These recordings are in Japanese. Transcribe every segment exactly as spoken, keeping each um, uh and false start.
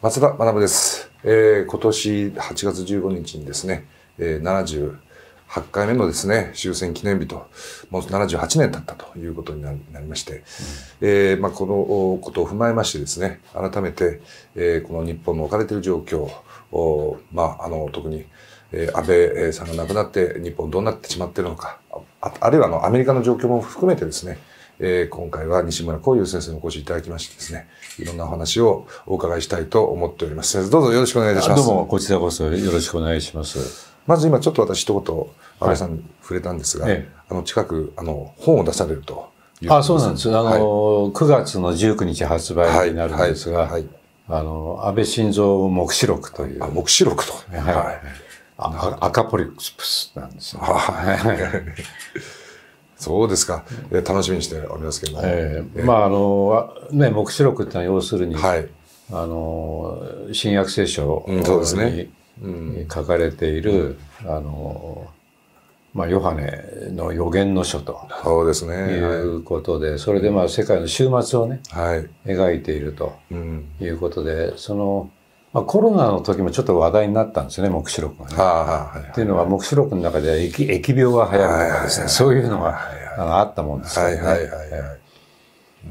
松田学です、えー、今年はちがつじゅうごにちにですね、えー、ななじゅうはちかいめのですね終戦記念日と、もうななじゅうはちねん経ったということになりまして、うん、えーまあ、このことを踏まえましてですね、改めて、えー、この日本の置かれている状況を、まあ、あの特に、えー、安倍さんが亡くなって日本どうなってしまっているのか、 あ, あるいはあのアメリカの状況も含めてですね、えー、今回は西村光雄先生にお越しいただきましてですね、いろんなお話をお伺いしたいと思っております。先生、どうぞよろしくお願いいたします。 どうもこちらこそよろしくお願いします。 まず今ちょっと私一言安倍さんに触れたんですが、はい、あの近くあの本を出されるという。 あ、そうなんです。あの、はい、くがつのじゅうくにち発売になるんですが、はいはいはい、あの安倍晋三黙示録という。 あ、黙示録と。はい。はい、 あ赤ポリプスなんですよ、ね。 はい。そうですか。楽しみにしておりますけども。 えー、まああのね、黙示録ってのは要するに、はい、あの新約聖書に、うん、そうですね、うん、書かれている、うん、あのまあヨハネの預言の書と、 そうですね、 いうことで、それでまあ世界の終末をね、はい、描いているということで、そのまあ、コロナの時もちょっと話題になったんですよね、黙示録がね。はあはあはいはい、っていうのは、黙示録の中では疫、疫病が流行るとかですね、そういうのがあったもんですからね。はいはいはいはい、 うん、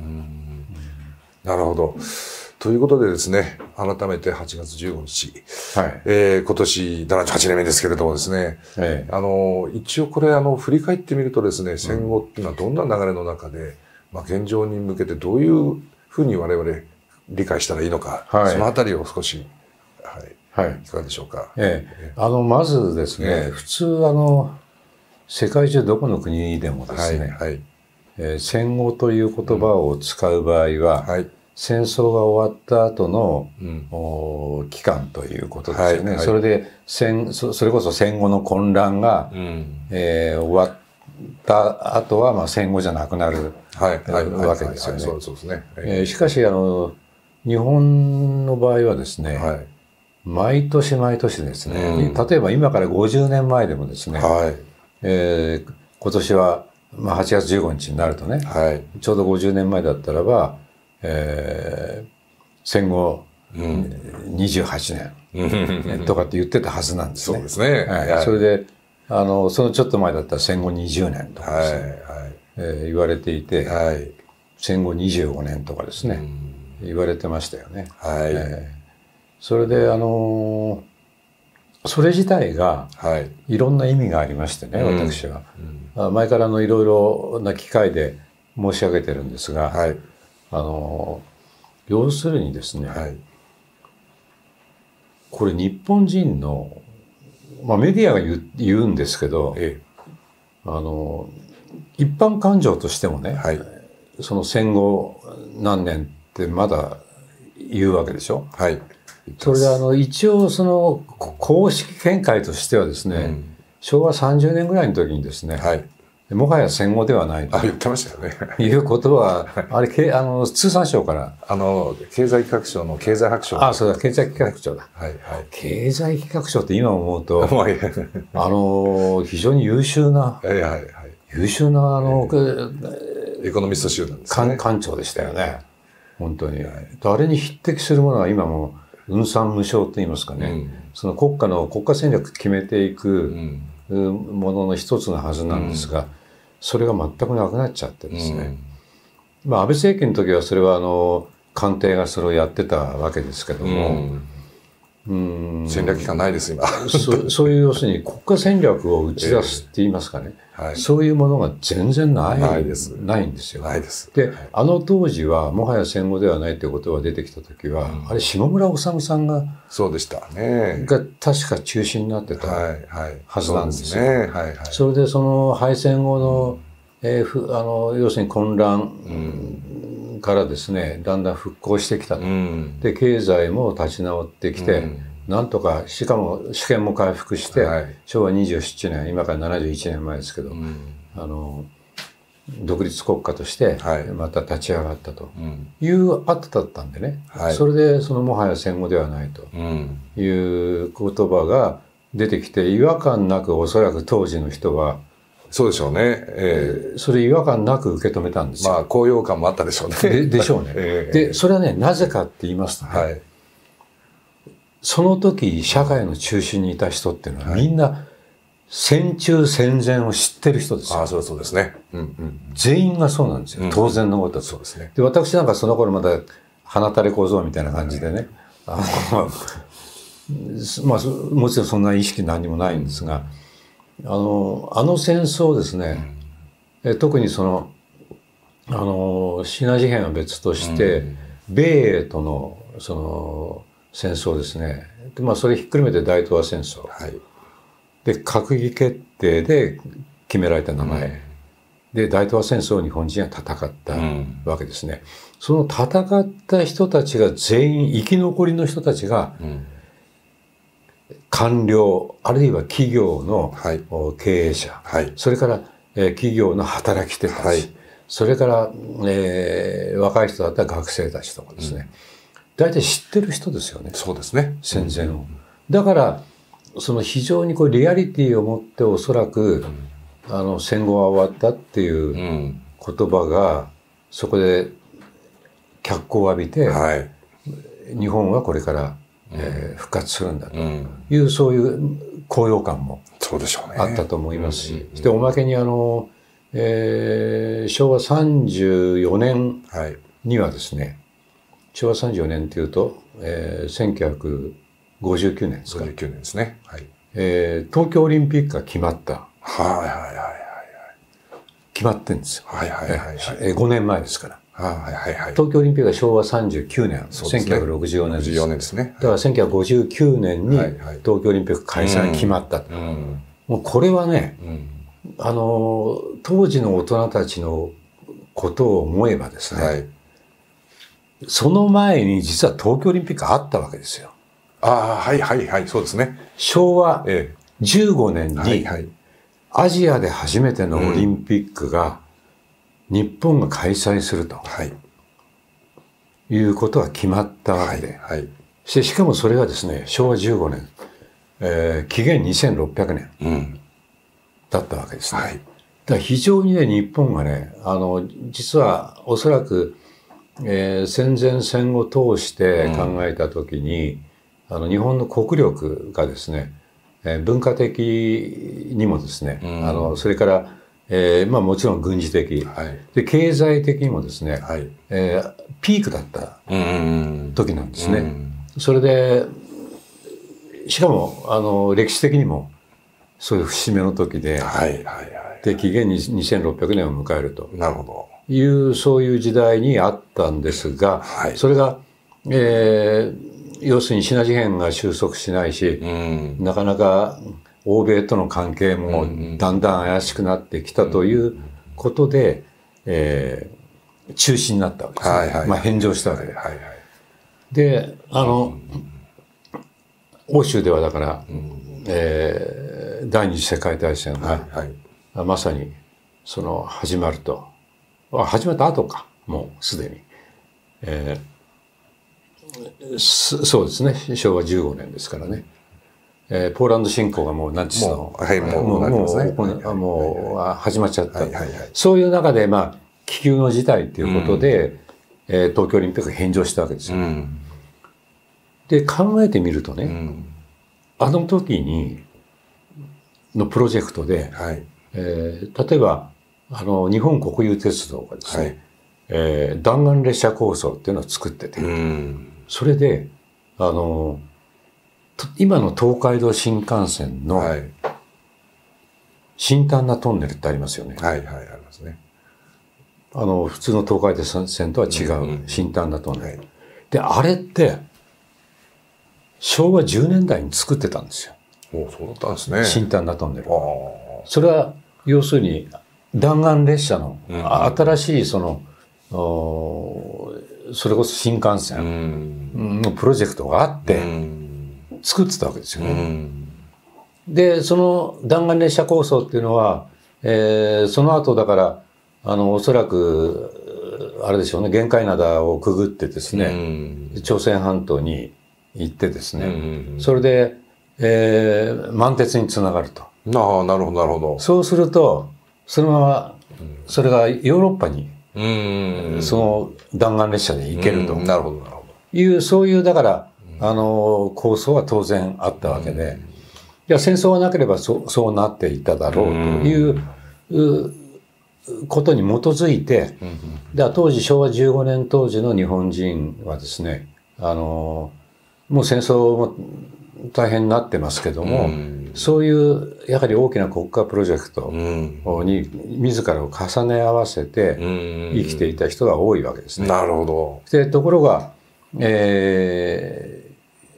なるほど。ということでですね、改めてはちがつじゅうごにち、はいえー、今年ななじゅうはちねんめですけれどもですね、はい、あの一応これあの振り返ってみるとですね、戦後っていうのはどんな流れの中で、まあ、現状に向けてどういうふうに我々理解したらいいのか、はい、そのあたりを少し、はいはい、いかがでしょうか。 ええ、あのまずですね、ええ、普通あの世界中どこの国でもですね、はいはいえー、戦後という言葉を使う場合は、うんはい、戦争が終わった後の、うん、期間ということですよね。はいはい、それで戦そ、それこそ戦後の混乱が、うんえー、終わった後は、まあ、戦後じゃなくなる、はいはい、わけですよね。しかしあの日本の場合はですね、はい、毎年毎年ですね、うん、例えば今からごじゅうねんまえでもですね、はいえー、今年は、まあ、はちがつじゅうごにちになるとね、はい、ちょうどごじゅうねんまえだったらば、えー、戦後、うん、にじゅうはちねんとかって言ってたはずなんですね。 そうですね。 はいはい、それであのそのちょっと前だったら戦後にじゅうねんとかですね、はいはいえー、言われていて、はい、戦後にじゅうごねんとかですね、うん言われてましたよね。はいえー、それであのー、それ自体がいろんな意味がありましてね、はい、私は、うん、前からのいろいろな機会で申し上げてるんですが、はい、あのー、要するにですね、はい、これ日本人の、まあ、メディアが 言, う言うんですけど、ええ、あのー、一般感情としてもね、はい、その戦後何年ってまだ言うわけでしょ。はい。それであの一応その公式見解としてはですね、うん、しょうわさんじゅうねんぐらいの時にですね、はい、もはや戦後ではないと。 あ、言ってましたよね。 いうことは、あれ、あの通産省から。 あの、経済企画庁の経済白書。 あ、そうだ、経済企画庁だ。はい、はい。経済企画庁って今思うと、あの、非常に優秀な、はい、はい、はい。優秀な、あの、えー、エコノミスト集団ですね。 官庁でしたよね。本当に。誰に匹敵するものは今も雲散無償と言いますかね、うん、その国家の国家戦略決めていくものの一つのはずなんですが、うん、それが全くなくなっちゃってですね、うん、まあ安倍政権の時はそれはあの官邸がそれをやってたわけですけども、うんうん、戦略機関ないです今そ, そういう要するに国家戦略を打ち出すって言いますかね、えーはい、そういうものが全然ない、ないです。ないんですよ。 ないです。 で、はい、あの当時はもはや戦後ではないということが出てきた時は、うん、あれ下村治さんがそうでしたねが確か中心になってたはずなんですよ。はいはい、そ, ねはいはい、それでその敗戦後の、うんえー、ふあの要するに混乱、うんからですね、だんだん復興してきたと、うん、で経済も立ち直ってきて、うん、なんとかしかも主権も回復して、はい、しょうわにじゅうななねん今からななじゅういちねんまえですけど、うん、あの独立国家としてまた立ち上がったという後だったんでね、はい、それでそのもはや戦後ではないという言葉が出てきて違和感なくおそらく当時の人はそうでしょうね、えー、それ違和感なく受け止めたんですよ。 まあ高揚感もあったでしょうね。 で, でしょうね、えー、でそれはねなぜかって言いますとね、はい、 その時社会の中心にいた人っていうのは、はい、みんな戦中戦前を知ってる人ですよ。 ああ、そうそうですね。 うんうん、全員がそうなんですよ。うん、当然のことだと。そうですね。で、私なんかその頃まだ鼻垂れ小僧みたいな感じでね、はい、あのまあ、もちろんそんな意識何にもないんですが、あの、あの戦争ですね、うん、え特にその、あの、シナ事変は別として、うん、米英との、その、戦争ですね。でまあ、それひっくるめて大東亜戦争。はい、で、閣議決定で決められた名前。うん、で、大東亜戦争を日本人は戦ったわけですね。うん、その戦った人たちが全員、生き残りの人たちが、うん官僚、あるいは企業の経営者、はい、それから、えー、企業の働き手たち、はい、それから、えー、若い人だったら学生たちとかですね、うん、大体知ってる人ですよね。 そうですね。 戦前を。うん、だから、その非常にこうリアリティを持っておそらく、うん、あの戦後は終わったっていう言葉が、そこで脚光を浴びて、はい、日本はこれからえー、復活するんだという、うん、そういう高揚感もあったと思いますし、でおまけにあの、えー、しょうわさんじゅうよねんにはですね、はい、しょうわさんじゅうよねんというと、えー、せんきゅうひゃくごじゅうきゅうねんですか。 ごじゅうきゅうねんですね。はい。 えー、東京オリンピックが決まった。 はいはいはいはいはい。 決まってんですよ。 はいはいはいはい。 えー、ごねんまえですから。 はいはいはい、 東京オリンピックはしょうわさんじゅうきゅうねん、ね、せんきゅうひゃくろくじゅうよねんです。 ろくじゅうよねんですね。 だからせんきゅうひゃくごじゅうきゅうねんに東京オリンピック開催決まった。うんうん、もうこれはね、うん、あの、当時の大人たちのことを思えばですね、はい、その前に実は東京オリンピックあったわけですよ。 ああ、はいはいはい、そうですね。 しょうわじゅうごねんにアジアで初めてのオリンピックが日本が開催すると。はいいうことが決まったわけで、はいはい、し, しかもそれがですね、しょうわじゅうごねん、えー、紀元にせんろっぴゃくねんだったわけですね。うんはい、だから非常にね、日本がね、あの、実はおそらく、えー、戦前戦後通して考えたときに、うん、あの、日本の国力がですね、えー、文化的にもですね、うん、あの、それから、えー、まあもちろん軍事的、はい、で経済的にもですね、はいえー、ピークだった時なんですね。うんうん、それでしかもあの歴史的にもそういう節目の時で、はいはいはい、で紀元にせんろっぴゃくねんを迎えるとなるほどいうそういう時代にあったんですが、はい、それが、えー、要するにシナ事変が収束しないし、うん、なかなか欧米との関係もだんだん怪しくなってきたということで、えー、中止になったわけですね。はいはいはい、まあ返上したわけで。はいはい、で、あの、欧州ではだから、えー、第二次世界大戦が、はいはい、まさにその始まると、始まった後か、もうすでに。えー、そうですね、しょうわじゅうごねんですからね。えー、ポーランド侵攻がもうナチスの、はい、もう、もう、もう、もう始まっちゃった。はいはいはい、そういう中で、まあ、気球の事態ということで、うんえー、東京オリンピックが返上したわけですよ。うん、で、考えてみるとね、うん、あの時に、のプロジェクトで、はいえー、例えば、あの、日本国有鉄道がですね、はいえー、弾丸列車構想っていうのを作ってて、うん、それで、あの、今の東海道新幹線の新丹那トンネルってありますよね。はいはい、ありますね。あの、普通の東海道線とは違う新丹那トンネル。うんうんはい、で、あれって、しょうわじゅうねんだいに作ってたんですよ。 おそうだったんですね。 新丹那トンネル。それは、要するに弾丸列車の新しいその、それこそ新幹線のプロジェクトがあって、うん作ってたわけですよね。うん、で、その弾丸列車構想っていうのは、えー、その後だから、あの、おそらく、あれでしょうね、玄界灘をくぐってですね、うん、朝鮮半島に行ってですね、うん、それで、えー、満鉄につながると。 ああ、なるほど、なるほど。 そうすると、そのまま、それがヨーロッパに、うん、その弾丸列車で行けると。 なるほど、なるほど。 いう、そういう、だから、 あの構想は当然あったわけで、いや戦争がなければそそうなっていただろうということに基づいて、で当時しょうわじゅうごねん当時の日本人はですね、あのもう戦争も大変になってますけども、うん、そういうやはり大きな国家プロジェクトに自らを重ね合わせて生きていた人が多いわけですね。 なるほど。 でところが、え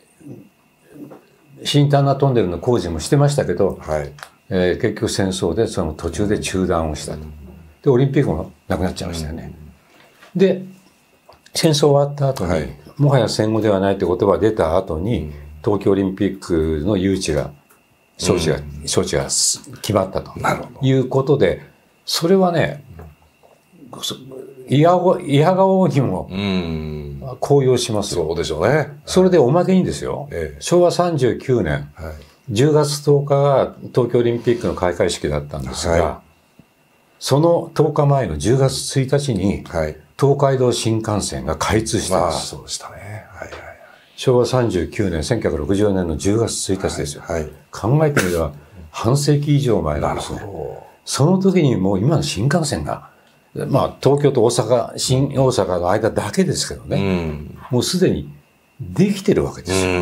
ー、新丹那トンネルの工事もしてましたけど、はい、えー、結局戦争でその途中で中断をしたと。でオリンピックもなくなっちゃいましたよね。うん、で戦争終わった後に、はい、もはや戦後ではないって言葉が出た後に、うん、東京オリンピックの誘致が招致が、うん、招致が決まったということで、それはね、いやがおうにも高揚しますよ。 そうでしょうね。 それでおまけにですよ、ええ、しょうわさんじゅうきゅうねん、はい、じゅうがつとおかが東京オリンピックの開会式だったんですが、はい、そのとおかまえのじゅうがつついたちに、はい、東海道新幹線が開通してます。 そうでしたね。はいはいはい、 しょうわさんじゅうきゅうねん、せんきゅうひゃくろくじゅうよねんのじゅうがつついたちですよ。はいはい、考えてみれば半世紀以上前なんですね。その時にもう今の新幹線が、まあ東京と大阪、新大阪の間だけですけどね、うん、もうすでにできてるわけですよ。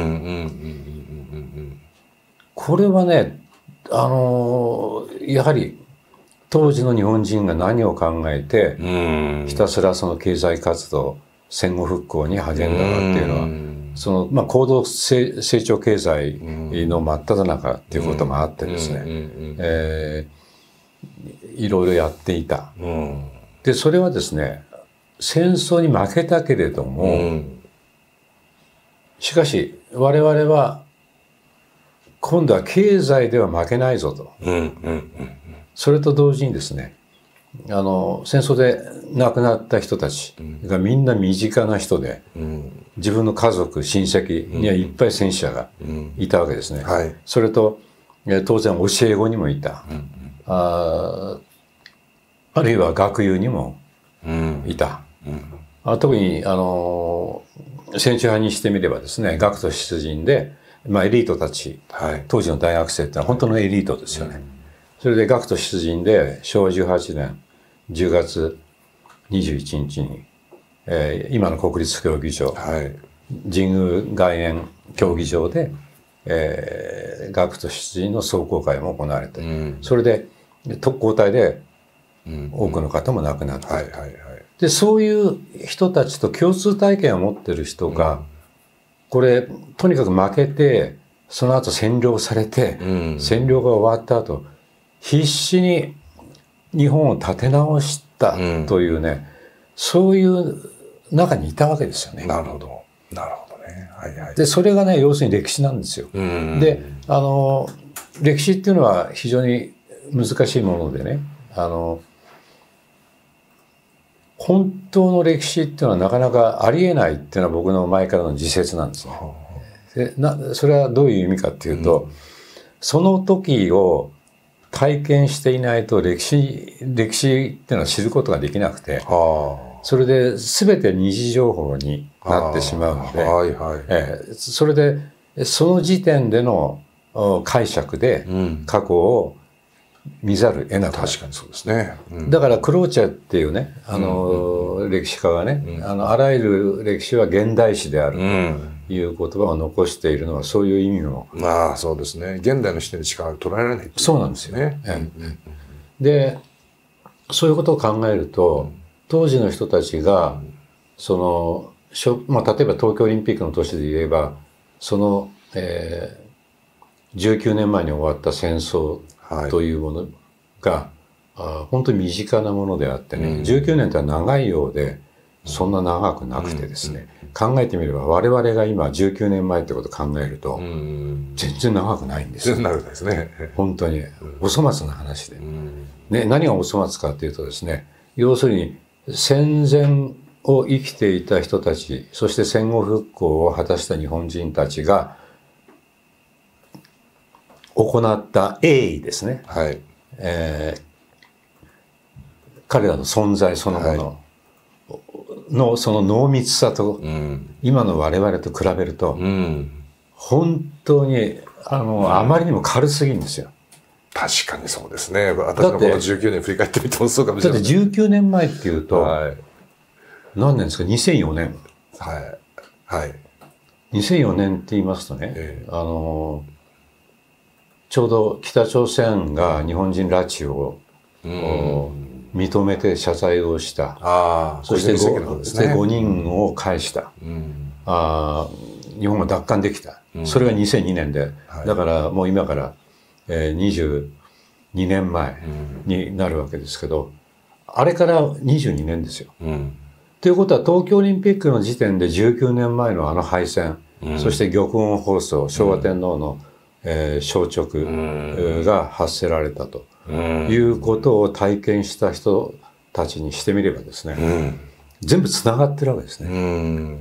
これはね、あのー、やはり当時の日本人が何を考えて、うん、ひたすらその経済活動、戦後復興に励んだかっていうのは、うん、その、まあ、高度成長経済の真っ只中っていうこともあってですね、えー、いろいろやっていた。うん、で、それはですね、戦争に負けたけれども、うん、しかし我々は今度は経済では負けないぞと。うんうんうん、それと同時にですね、あの戦争で亡くなった人たちがみんな身近な人で、うん、自分の家族親戚にはいっぱい戦死者がいたわけですね。うんはい、それと当然教え子にもいた、うん、あ, あるいは学友にもいた、うん、あ特にあの戦中派にしてみればですね、学徒出陣で、まあ、エリートたち、はい、当時の大学生ってのは本当のエリートですよね。うん、それで学徒出陣でしょうわじゅうはちねんじゅうがつにじゅういちにちに、えー、今の国立競技場、はい、神宮外苑競技場で、えー、学徒出陣の壮行会も行われて、うん、それで特攻隊で多くの方も亡くなって、でそういう人たちと共通体験を持ってる人が、うん、これとにかく負けてその後占領されて、うん、占領が終わった後必死に日本を立て直したというね、うん、そういう中にいたわけですよね。 なるほど。なるほどね。はいはい。 で、それがね、要するに歴史なんですよ。うん、で、あの、歴史っていうのは非常に難しいものでね、あの、本当の歴史っていうのはなかなかありえないっていうのは僕の前からの自説なんですね。でなそれはどういう意味かっていうと、うん、その時を体験していないと歴史、歴史っていうのは知ることができなくて、それで全て二次情報になってしまうので、はいはいえー、それでその時点での解釈で過去を見ざるを得なくなる。 確かにそうですね。 うん、だからクローチャーっていうね、あの、うんうん、歴史家がね、うん、あの、あらゆる歴史は現代史であるという言葉を残しているのはそういう意味も。 まあそうですね。現代の視点でしか捉えられないっていう、 そうなんですよね。うんうん、で、そういうことを考えると、うん、当時の人たちが、その、しょまあ、例えば東京オリンピックの年で言えば、その、えー、じゅうきゅうねんまえに終わった戦争というものが、はい、あ本当に身近なものであってね、うん、じゅうきゅうねんってのは長いようで、そんな長くなくてですね、うんうん、考えてみれば我々が今じゅうきゅうねんまえってことを考えると、うん、全然長くないんですよ。 長くないですね。 本当に、お粗末な話で、うんね。何がお粗末かっていうとですね、要するに戦前を生きていた人たち、そして戦後復興を果たした日本人たちが行った栄意ですね。はい。えー、彼らの存在そのもの、はい、 のその濃密さと、うん、今の我々と比べると、うん、本当にあの、うん、あまりにも軽すぎるんですよ。 確かにそうですね。私のこのじゅうきゅうねん振り返ってみてもそうかもしれない。 だってじゅうきゅうねんまえっていうと、はい、何年ですか？にせんよねん。 はい。はい。 にせんよねんって言いますとね、えー、あのちょうど北朝鮮が日本人拉致を、うん、認めて謝罪をした。あ、そして 5, ね、ごにんを返した。うん、あ、日本が奪還できた。うん、それがにせんにねんで、はい、だからもう今から、えー、にじゅうにねんまえになるわけですけど、あれからにじゅうにねんですよ。うん、ということは東京オリンピックの時点でじゅうきゅうねんまえのあの敗戦、うん、そして玉音放送、昭和天皇の、うん、えー、消直が発せられたということを体験した人たちにしてみればですね、うん、全部つながってるわけですね。うん、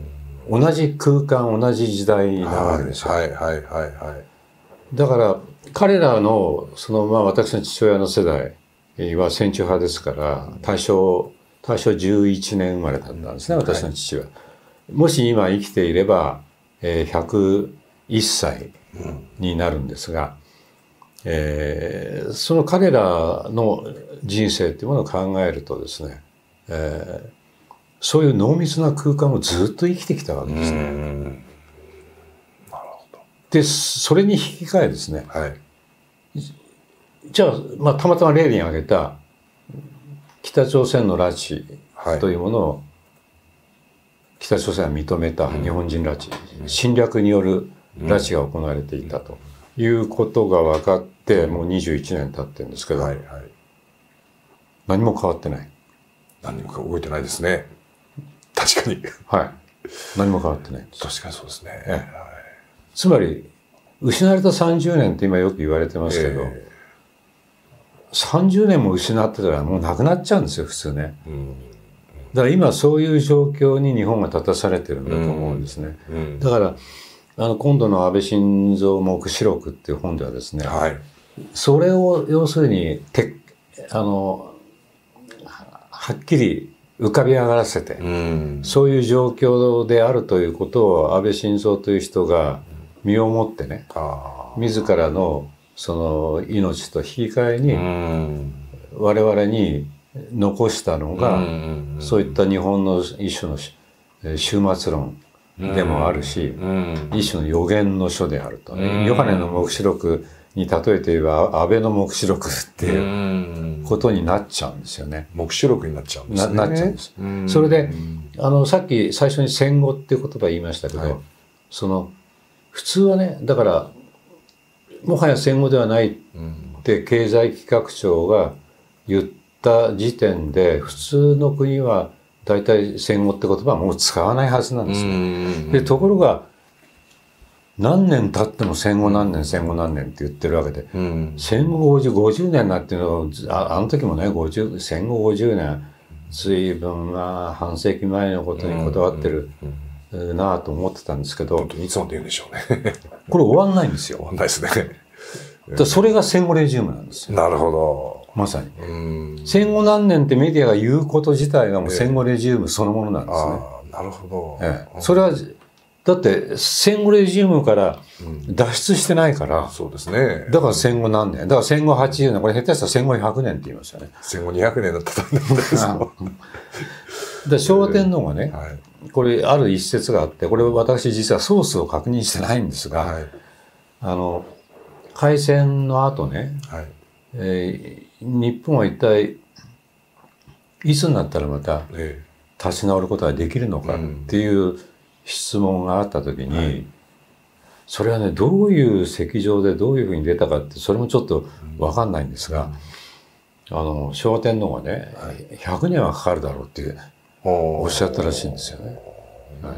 同じ空間、同じ時代なわけですよ。 はいはいはいはい。 だから彼らのそのまあ私の父親の世代は戦中派ですから大正大正じゅういちねん生まれだったんですね、私の父は。もし今生きていれば、えー、ひゃくいっさいになるんですが、えー、その彼らの人生というものを考えるとですね、えー、そういう濃密な空間をずっと生きてきたわけですね。うん、なるほど。で、それに引き換えですね、はい、じゃあ、まあ、たまたま例に挙げた北朝鮮の拉致というものを北朝鮮は認めた日本人拉致、うん、侵略による拉致が行われていたということが分かってもうにじゅういちねん経ってるんですけど、はいはい、何も変わってない。 何も動いてないですね。確かに。 はい。何も変わってない。 確かにそうですね。 ええ、はい、つまり失われたさんじゅうねんって今よく言われてますけど、えーさんじゅうねんも失ってたらもうなくなっちゃうんですよ、普通ね。うん、だから今そういう状況に日本が立たされてるんだと思うんですね。うんうん、だからあの今度の安倍晋三黙示録っていう本ではですね、はい、それを要するにてあのはっきり浮かび上がらせて、うん、そういう状況であるということを安倍晋三という人が身をもってね、うん、自らのその命と引き換えに我々に残したのがそういった日本の一種の終末論でもあるし一種の予言の書であると。ヨハネの黙示録に例えて言えば安倍の黙示録っていうことになっちゃうんですよね。 黙示録になっちゃうんですね。 な, なっちゃうんです。それであのさっき最初に戦後っていう言葉言いましたけど、はい、その普通はね、だからもはや戦後ではないって経済企画庁が言った時点で普通の国は大体戦後って言葉はもう使わないはずなんですね。でところが何年経っても戦後何年戦後何年って言ってるわけで、戦後ごじゅう、ごじゅうねんなっていうのを あ, あの時もねごじゅう戦後ごじゅうねん随分まあ半世紀前のことにこだわってるなぁと思ってたんですけど、 本当にいつまで言うんでしょうね。 これ終わんないんですよ。 終わんないですね。 だそれが戦後レジウムなんですよ。 なるほど。 まさに。うん戦後何年ってメディアが言うこと自体がもう戦後レジウムそのものなんですね。 えー、あなるほど、 ええ。それはだって戦後レジウムから脱出してないから、うん、 そうですね。 だから戦後何年、だから戦後はちじゅうねん、これ下手したら戦後ひゃくねんって言いますよね。 戦後にひゃくねんだったんですよ。 で昭和天皇がね、はい、これある一節があって、これ私実はソースを確認してないんですが、はい、あの開戦の後ね、はいえー、日本は一体いつになったらまた立ち直ることができるのかっていう質問があった時に、はい、それはねどういう席上でどういうふうに出たかってそれもちょっと分かんないんですが、うん、あの昭和天皇がね、はい、ひゃくねんはかかるだろうっていうおっしゃったらしいんですよね。はい、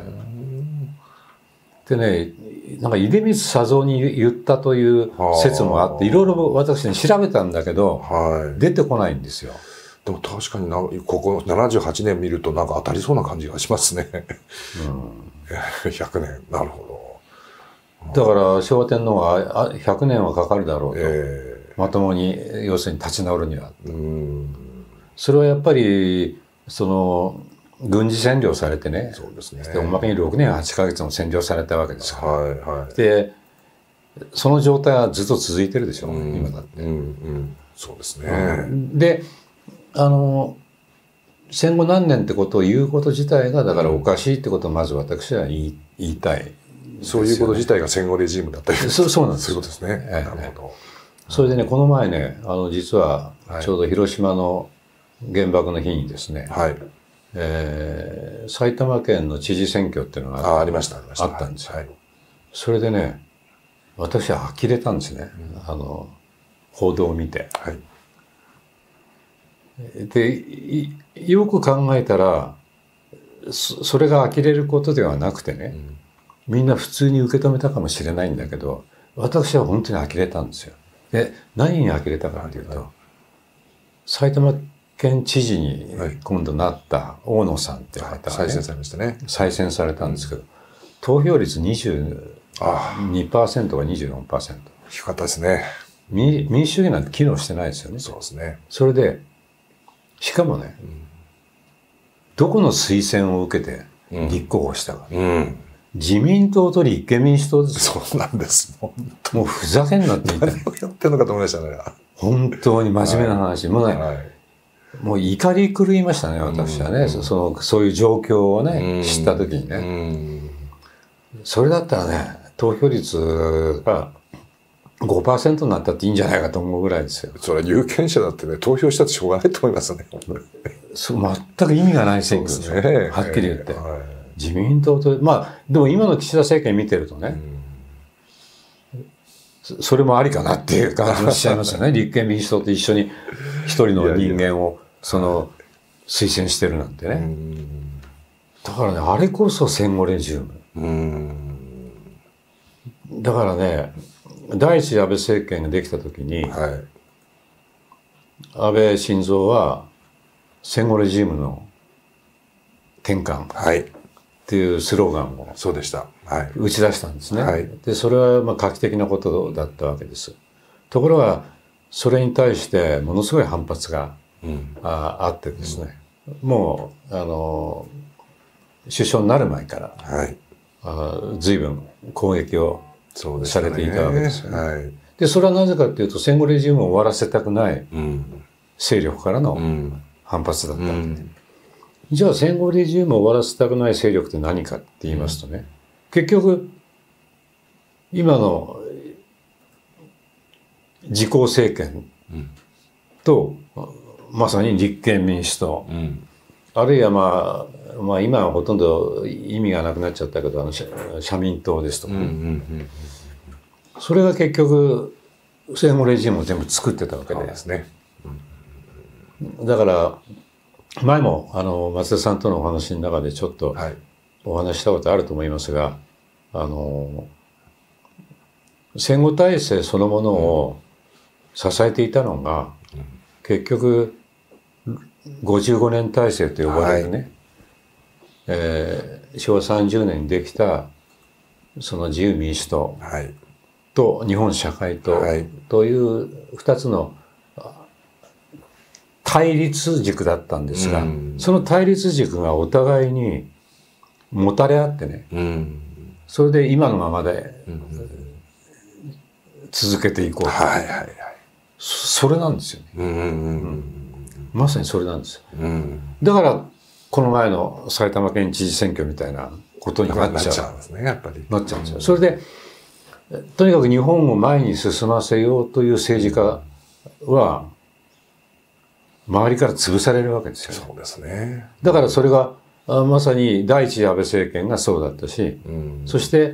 でねなんか出光佐三に言ったという説もあっていろいろ私ね調べたんだけど、はい、出てこないんですよ。 でも確かになここななじゅうはちねん見るとなんか当たりそうな感じがしますね。うん、ひゃくねんなるほど。だから昭和天皇はひゃくねんはかかるだろうと、えー、まともに要するに立ち直るには。うんそれはやっぱりその軍事占領されてね、 そうですね。 でおまけにろくねんはちかげつも占領されたわけですから、 はいはい、 でその状態はずっと続いてるでしょう、うん、今だって、 うんうん、そうですね、 うん、であの戦後何年ってことを言うこと自体がだからおかしいってことをまず私は言い、言いたい、ね、 そういうこと自体が戦後レジームだったりそうそうなんです。 そういうことですね、ええ、なるほど。 それでねこの前ねあの実はちょうど広島の原爆の日にですね、はい、えー、埼玉県の知事選挙っていうのがあ, あ, ありましたありましたあったんですよ、 はい、 それでね私は呆れたんですね、うん、あの報道を見て、はい、でよく考えたら そ, それが呆れることではなくてね、うん、みんな普通に受け止めたかもしれないんだけど私は本当に呆れたんですよ。で何に呆れたかというと、はいはい、埼玉県知事に今度なった大野さんって方が、ね、 再選されましたね。 再選されたんですけど、うん、投票率 にじゅうにパーセント が にじゅうよんパーセント。 低かったですね。 民主主義なんて機能してないですよね。 そうですね。 それでしかもね、うん、どこの推薦を受けて立候補したか、うんうん、自民党と立憲民主党です。 そうなんです。 もうふざけんなって言った。 何をやってんのかと思いましたね。 本当に真面目な話、はい、もうね、はい、もう怒り狂いましたね私はね、うん、そのそういう状況をね、うん、知った時にね、うん、それだったらね投票率が ごパーセント になったっていいんじゃないかと思うぐらいですよ。 それは有権者だってね投票したってしょうがないと思いますね。 そう全く意味がない選挙ですよ、ね、はっきり言って、えーはい、自民党とまあでも今の岸田政権見てるとね、うん、それもありかなっていう感じもしちゃいますよね。立憲民主党と一緒に一人の人間をその推薦してるなんてね。うんだからねあれこそ戦後レジウム。うんだからね第一次安倍政権ができた時に、はい、安倍晋三は戦後レジウムの転換っていうスローガンをそうでした、はい、 打ち出したんですね。はい、でそれはまあ画期的なことだったわけです。ところがそれに対してものすごい反発が、うん、あ, あってですね、うん、もうあの首相になる前から、はい、あ随分攻撃をされていたわけですよね。はい、でそれはなぜかというと戦後レジウムを終わらせたくない勢力からの反発だったわけで、うん、じゃあ戦後レジウムを終わらせたくない勢力って何かって言いますとね、うん、結局今の自公政権と、うん、まさに立憲民主党、うん、あるいはまあ、まあ今はほとんど意味がなくなっちゃったけどあの社民党ですとかね、うんうんうん、それが結局戦後レジウムを全部作ってたわけで、ですね、うん、だから前もあの松田さんとのお話の中でちょっとお話したことあると思いますが、あの戦後体制そのものを支えていたのが、うん、結局ごじゅうごねん体制と呼ばれるね、はい、えー、しょわさんじゅうねんにできたその自由民主党と日本社会党というふたつの対立軸だったんですが、うん、その対立軸がお互いにもたれ合ってね、うん、それで今のままで続けていこうと、はいはいはい、それなんですよね、うんうんうん、まさにそれなんですよ、うん、だからこの前の埼玉県知事選挙みたいなことになっちゃうんですね、やっぱりなっちゃうんですよ。それでとにかく日本を前に進ませようという政治家は周りから潰されるわけですよね。そうですね。だからそれがまさに第一次安倍政権がそうだったし、うん、そして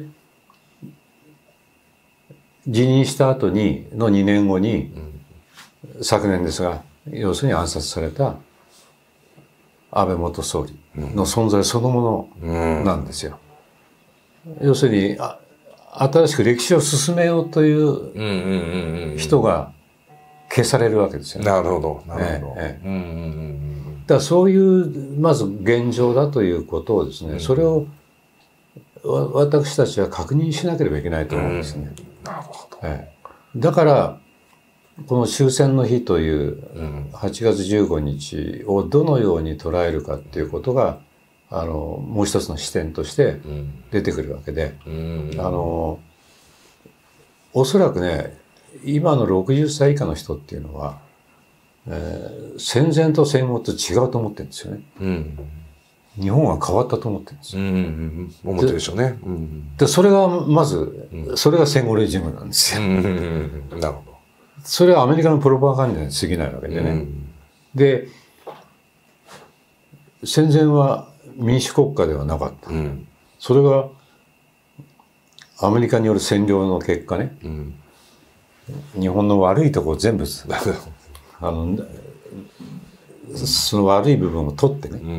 辞任した後にのにねんごに、うん、昨年ですが要するに暗殺された安倍元総理の存在そのものなんですよ。うん、要するにあ新しく歴史を進めようという人が消されるわけですよね。なるほど、なるほど。ええ、だからそういうまず現状だということをですね、うん、それを私たちは確認しなければいけないと思うんですね。うん、なるほど。ええ、だからこの終戦の日というはちがつじゅうごにちをどのように捉えるかっていうことがあのもう一つの視点として出てくるわけで、うん、あのおそらくね今のろくじゅっさい以下の人っていうのは、えー、戦前と戦後と違うと思ってるんですよね。うん、日本は変わったと思ってるんですよ。うんうん、 思ってるでしょうね。うん、 でそれがまず、うん、それが戦後レジムなんですよ。うんうんうん、なるほど。それはアメリカのプロパガンダに過ぎないわけでね。うん、で戦前は民主国家ではなかった。うん、それがアメリカによる占領の結果ね、うん、日本の悪いところを全部あのその悪い部分を取ってね、うん、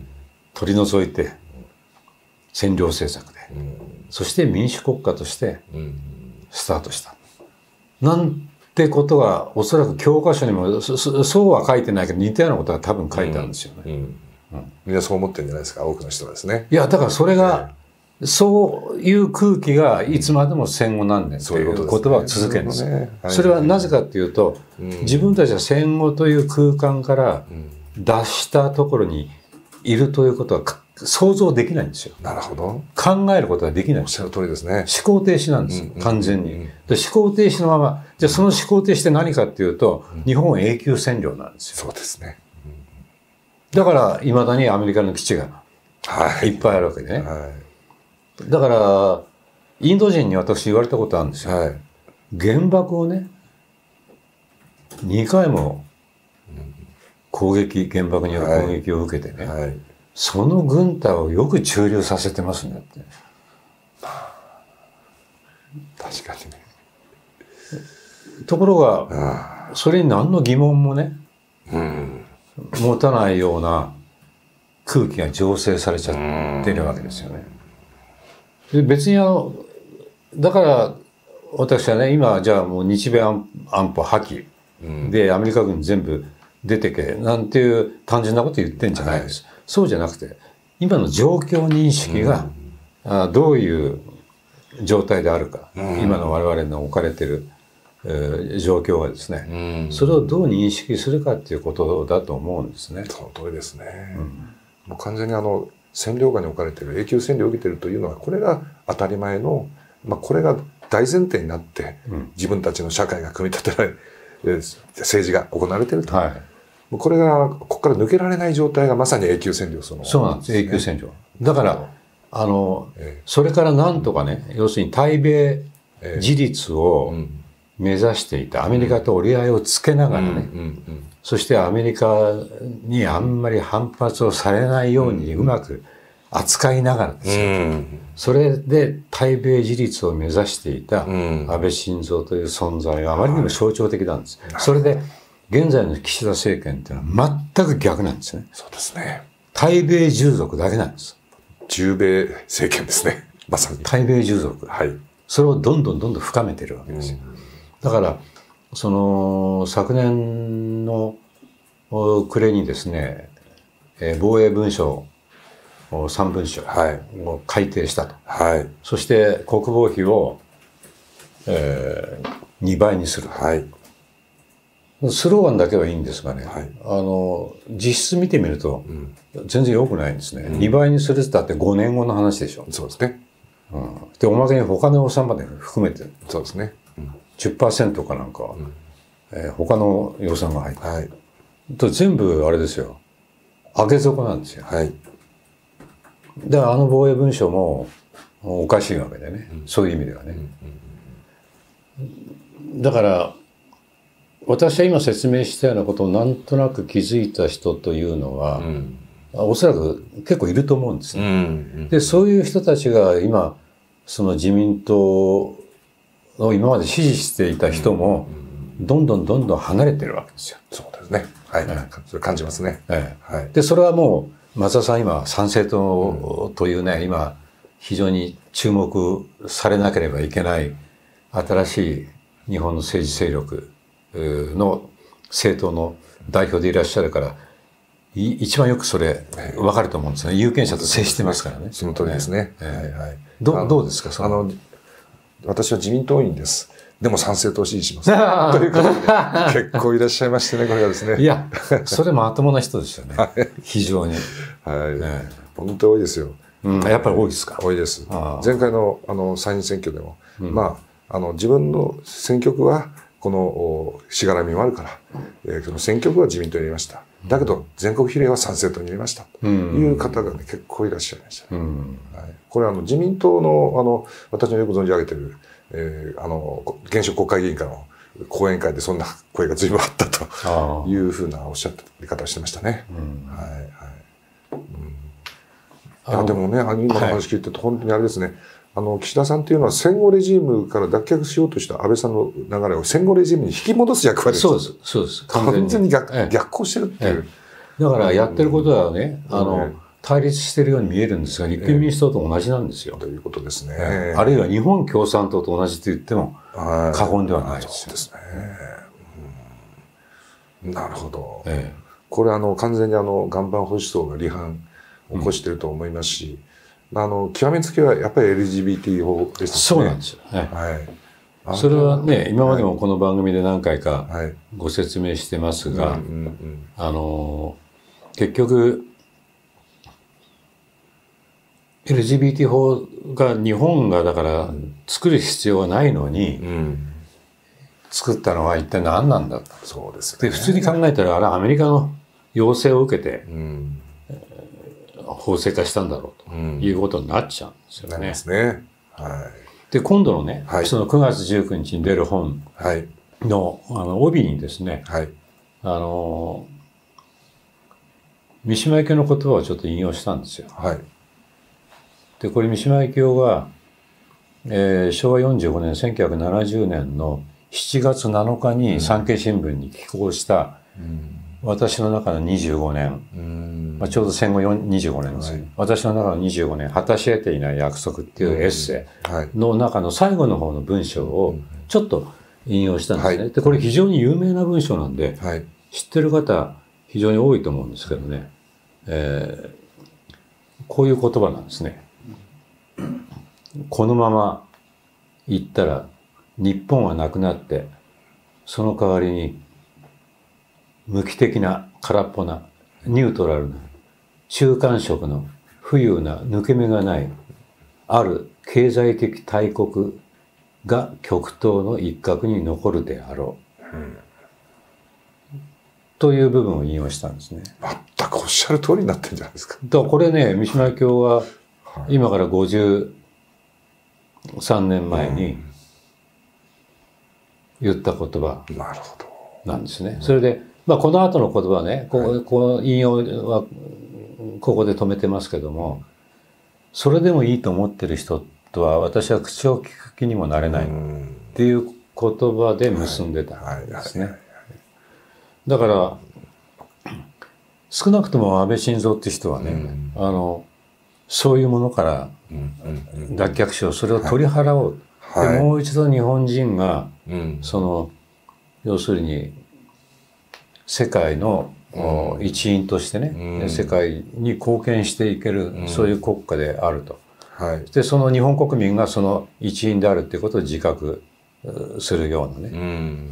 取り除いて占領政策で、うん、そして民主国家としてスタートした。なんてことがおそらく教科書にもそうは書いてないけど似たようなことが多分書いてあるんですよね。うんうんうん、みんなそう思ってるんじゃないですか、多くの人はですね。 いやだからそれが、えー、そういう空気がいつまでも戦後何年という言葉を続けるんですよ。ね、それはなぜかっていうと、うん、自分たちは戦後という空間から脱したところにいるということは想像できないんですよ。 なるほど。 考えることができないんですよ。 おっしゃる通りですね。 思考停止なんですよ、うん、完全に。で思考停止のまま、じゃあその思考停止って何かっていうと、うん、日本は永久占領なんですよ。 そうですね。 だからいまだにアメリカの基地がいっぱいあるわけでね、はいはい、だからインド人に私言われたことあるんですよ、はい、原爆をねにかいも攻撃原爆による攻撃を受けてね、はいはい、その軍隊をよく駐留させてますねって。 確かにね。 ところがそれに何の疑問もね、うん持たないような空気が醸成されちゃってるわけですよね。で別にあのだから私はね今じゃあもう日米安保破棄でアメリカ軍全部出てけなんていう単純なこと言ってんじゃないです、はい、そうじゃなくて今の状況認識が、うん、あどういう状態であるか、うん、今の我々の置かれてる状況はですね、うん、それをどう認識するかっていうことだと思うんですね。 その通りですね。うん、もう完全にあの占領下に置かれている永久占領を受けているというのはこれが当たり前の、まあ、これが大前提になって、うん、自分たちの社会が組み立てられ政治が行われていると、はい、もうこれがここから抜けられない状態がまさに永久占領その、 ね、そうなんです永久占領。だからあの、ええ、それからなんとかね、うん、要するに対米自立を、ええうん目指していたアメリカと折り合いをつけながらね、うんうんうん、そしてアメリカにあんまり反発をされないようにうまく扱いながらですよ、うん、それで対米自立を目指していた安倍晋三という存在があまりにも象徴的なんです、はい、それで現在の岸田政権っていうのは全く逆なんですね。 そうですね。 対米従属だけなんです。 従米政権ですね。まさに対米従属、はい、それをどんどんどんどん深めてるわけですよ、うんだからその昨年の暮れにですね、えー、防衛文書さん文書を改定したと、はい、そして国防費を、えー、にばいにする、はい、スローガンだけはいいんですがね、はい、あの実質見てみると全然良くないんですね、うん、にばいにするって言ったってごねんごの話でしょ。 そうですね、 うん、でおまけに他の予算まで含めてそうですね、うん、 じゅっパーセント かなんか、うんえー、他の予算が入って、はい、と全部あれですよ上げ底なんですよ、はい、だからあの防衛文書もおかしいわけでね、うん、そういう意味ではね、うんうん、だから私は今説明したようなことをなんとなく気づいた人というのは、うん、おそらく結構いると思うんですね、うんうん、でそういう人たちが今その自民党を今まで支持していた人もどんどんどんどん離れてるわけですよ。 そうですね。はい。はい、それ感じますね。 はいはい、でそれはもう松田さん今参政党というね、うん、今非常に注目されなければいけない新しい日本の政治勢力の政党の代表でいらっしゃるから一番よくそれ分かると思うんですね。有権者と接してますからね。 その通りですね。 はいはい、ど, どうですかそのあの私は自民党員です。でも参政党を支持します。ということで結構いらっしゃいましてね、これがですね。 いや、それまともな人ですよね。非常に。 はい。ね、 本当に多いですよ。 うん、やっぱり多いですか。 多いです。前回のあの参院選挙でも、うん、まああの自分の選挙区はこのしがらみもあるから、えー、その選挙区は自民党に入れました。だけど全国比例は参政党に入れましたという方が、ね、結構いらっしゃいました。うんはい、これはあの自民党のあの私のよく存じ上げている、えー、あの現職国会議員からの講演会でそんな声が随分あったというふうなおっしゃったり方をしてましたね。うんはいはいうん、いやでもね、あの今の話聞いてて本当にあれですね、あの岸田さんというのは戦後レジームから脱却しようとした安倍さんの流れを戦後レジームに引き戻す役割です。 そうですそうです。 完全に逆、ええ、逆行してるっていう、 ええ、だからやってることはね、うん、あの、ね、対立してるように見えるんですが、立憲民主党と同じなんですよ。 ええ、ということですね、 ええ。あるいは日本共産党と同じと言っても過言ではないです。 そうですね。うん、なるほど。ええ、これあの完全にあの岩盤保守層が離反を起こしていると思いますし、うん、あの極めつけはやっぱり エルジービーティー 法ですね。 そうなんですよ。はい。はい、それはね、今までもこの番組で何回かご説明してますが、あの結局。エルジービーティー 法が日本がだから作る必要はないのに、うん、作ったのは一体何なんだと。 そうですね。 で普通に考えたらあれはアメリカの要請を受けて、うんえー、法制化したんだろうということになっちゃうんですよね。なりますね。はい。で今度のね、はい、そのくがつじゅうくにちに出る本の、あの帯にですね、はい、あの三島由紀夫の言葉をちょっと引用したんですよ。はい。でこれ三島由紀夫が、えー、しょうわよんじゅうごねんせんきゅうひゃくななじゅうねんのしちがつなのかに産経新聞に寄稿した、うん、私の中のにじゅうごねん、うんまあ、ちょうど戦後にじゅうごねんですね、はい、私の中のにじゅうごねん果たし得ていない約束っていうエッセイの中の最後の方の文章をちょっと引用したんですね、はい、でこれ非常に有名な文章なんで、はい、知ってる方非常に多いと思うんですけどね、えー、こういう言葉なんですね。このまま行ったら日本はなくなって、その代わりに無機的な空っぽなニュートラルな中間色の浮遊な抜け目がないある経済的大国が極東の一角に残るであろう、うん、という部分を引用したんですね。 全くおっしゃる通りになってるんじゃないですか。 だからこれね、三島由紀夫は今からごじゅうさんねんまえに言った言葉なんですね。それで、まあ、この後の言葉ね、ここ、この引用はここで止めてますけども、それでもいいと思ってる人とは私は口を聞く気にもなれないっていう言葉で結んでたんですね。だから少なくとも安倍晋三って人はね、あのそういうものから脱却しよう、それを取り払おう、はい、でもう一度日本人が、うん、その要するに世界の、うん、一員としてね、うん、世界に貢献していける、うん、そういう国家であると、はい、でその日本国民がその一員であるということを自覚するようなね、うん、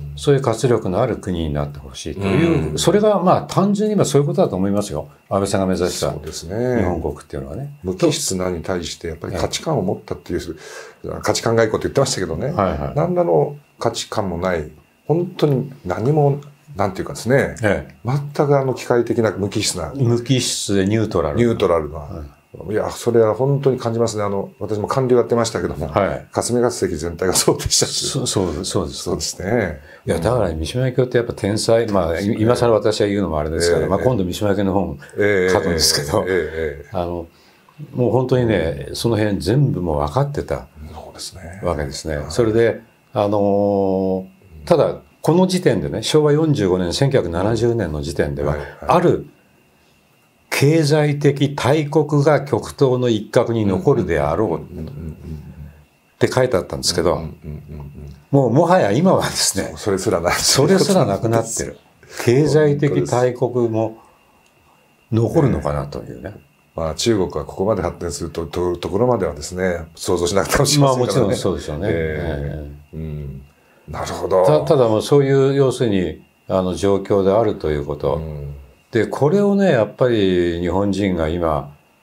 そういう活力のある国になってほしいという、うん、それがまあ単純に今そういうことだと思いますよ。安倍さんが目指した日本国っていうのはね。 無機質なに対してやっぱり価値観を持ったっていう、はい、価値観外交って言ってましたけどね、はいはい、何らの価値観もない、本当に何もなんていうかですね、ええ、全くあの機械的な無機質な。 無機質でニュートラル。 ニュートラルな。はい、いや、それは本当に感じますね。あの、私も官僚やってましたけども、はい、霞が関全体がそうでしたし。 そう、そう、そうです。 そうですね。 いや、だから三島由紀夫ってやっぱ天才、まあ、今更私は言うのもあれですから、えー、まあ今度三島由紀夫の本書くんですけど、えーえー、あの、もう本当にね、その辺全部もう分かってたわけですね。はい、それで、あのー、ただ、この時点でね、しょうわよんじゅうごねん、せんきゅうひゃくななじゅうねんの時点では、はいはい、ある経済的大国が極東の一角に残るであろうって書いてあったんですけど、もうもはや今はですね、 それすらなそれすらなくなってる。経済的大国も残るのかなというね。 まあ中国はここまで発展するととところまではですね、想像しなくてもしませんからね。 まあもちろんそうでしょうね。えーうんなるほど。 た, ただもうそういう要するにあの状況であるということ、うん、でこれをねやっぱり日本人が今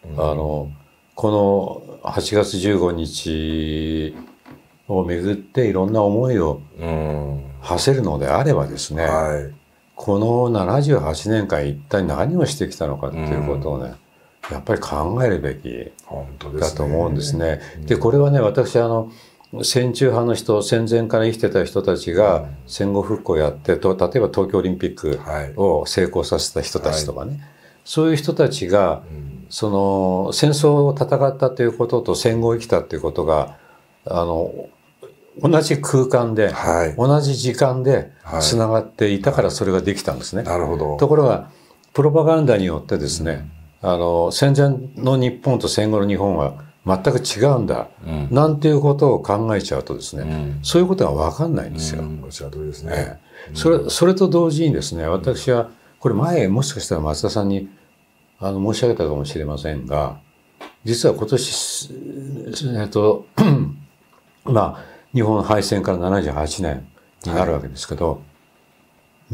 うん、あのこのはちがつじゅうごにちをめぐっていろんな思いを馳せるのであればですね、はい、このななじゅうはちねんかん一体何をしてきたのかっていうことをね、うん、やっぱり考えるべきだと思うんですね。で、これはね、私あの戦中派の人、戦前から生きてた人たちが戦後復興やってと、例えば東京オリンピックを成功させた人たちとかね、はい、そういう人たちが、うん、その戦争を戦ったということと戦後を生きたということがあの同じ空間で、はい、同じ時間でつながっていたからそれができたんですね。 はい、なるほど。 ところがプロパガンダによってですね、うん、あの戦前の日本と戦後の日本は全く違うんだ、うん、なんていうことを考えちゃうとですね、うん、そういうことが分かんないんですよ。 おっしゃる通りですね。 ええ、それ、それと同時にですね、私はこれ前もしかしたら松田さんにあの申し上げたかもしれませんが、実は今年えっとまあ日本敗戦からななじゅうはちねんになるわけですけど、はい、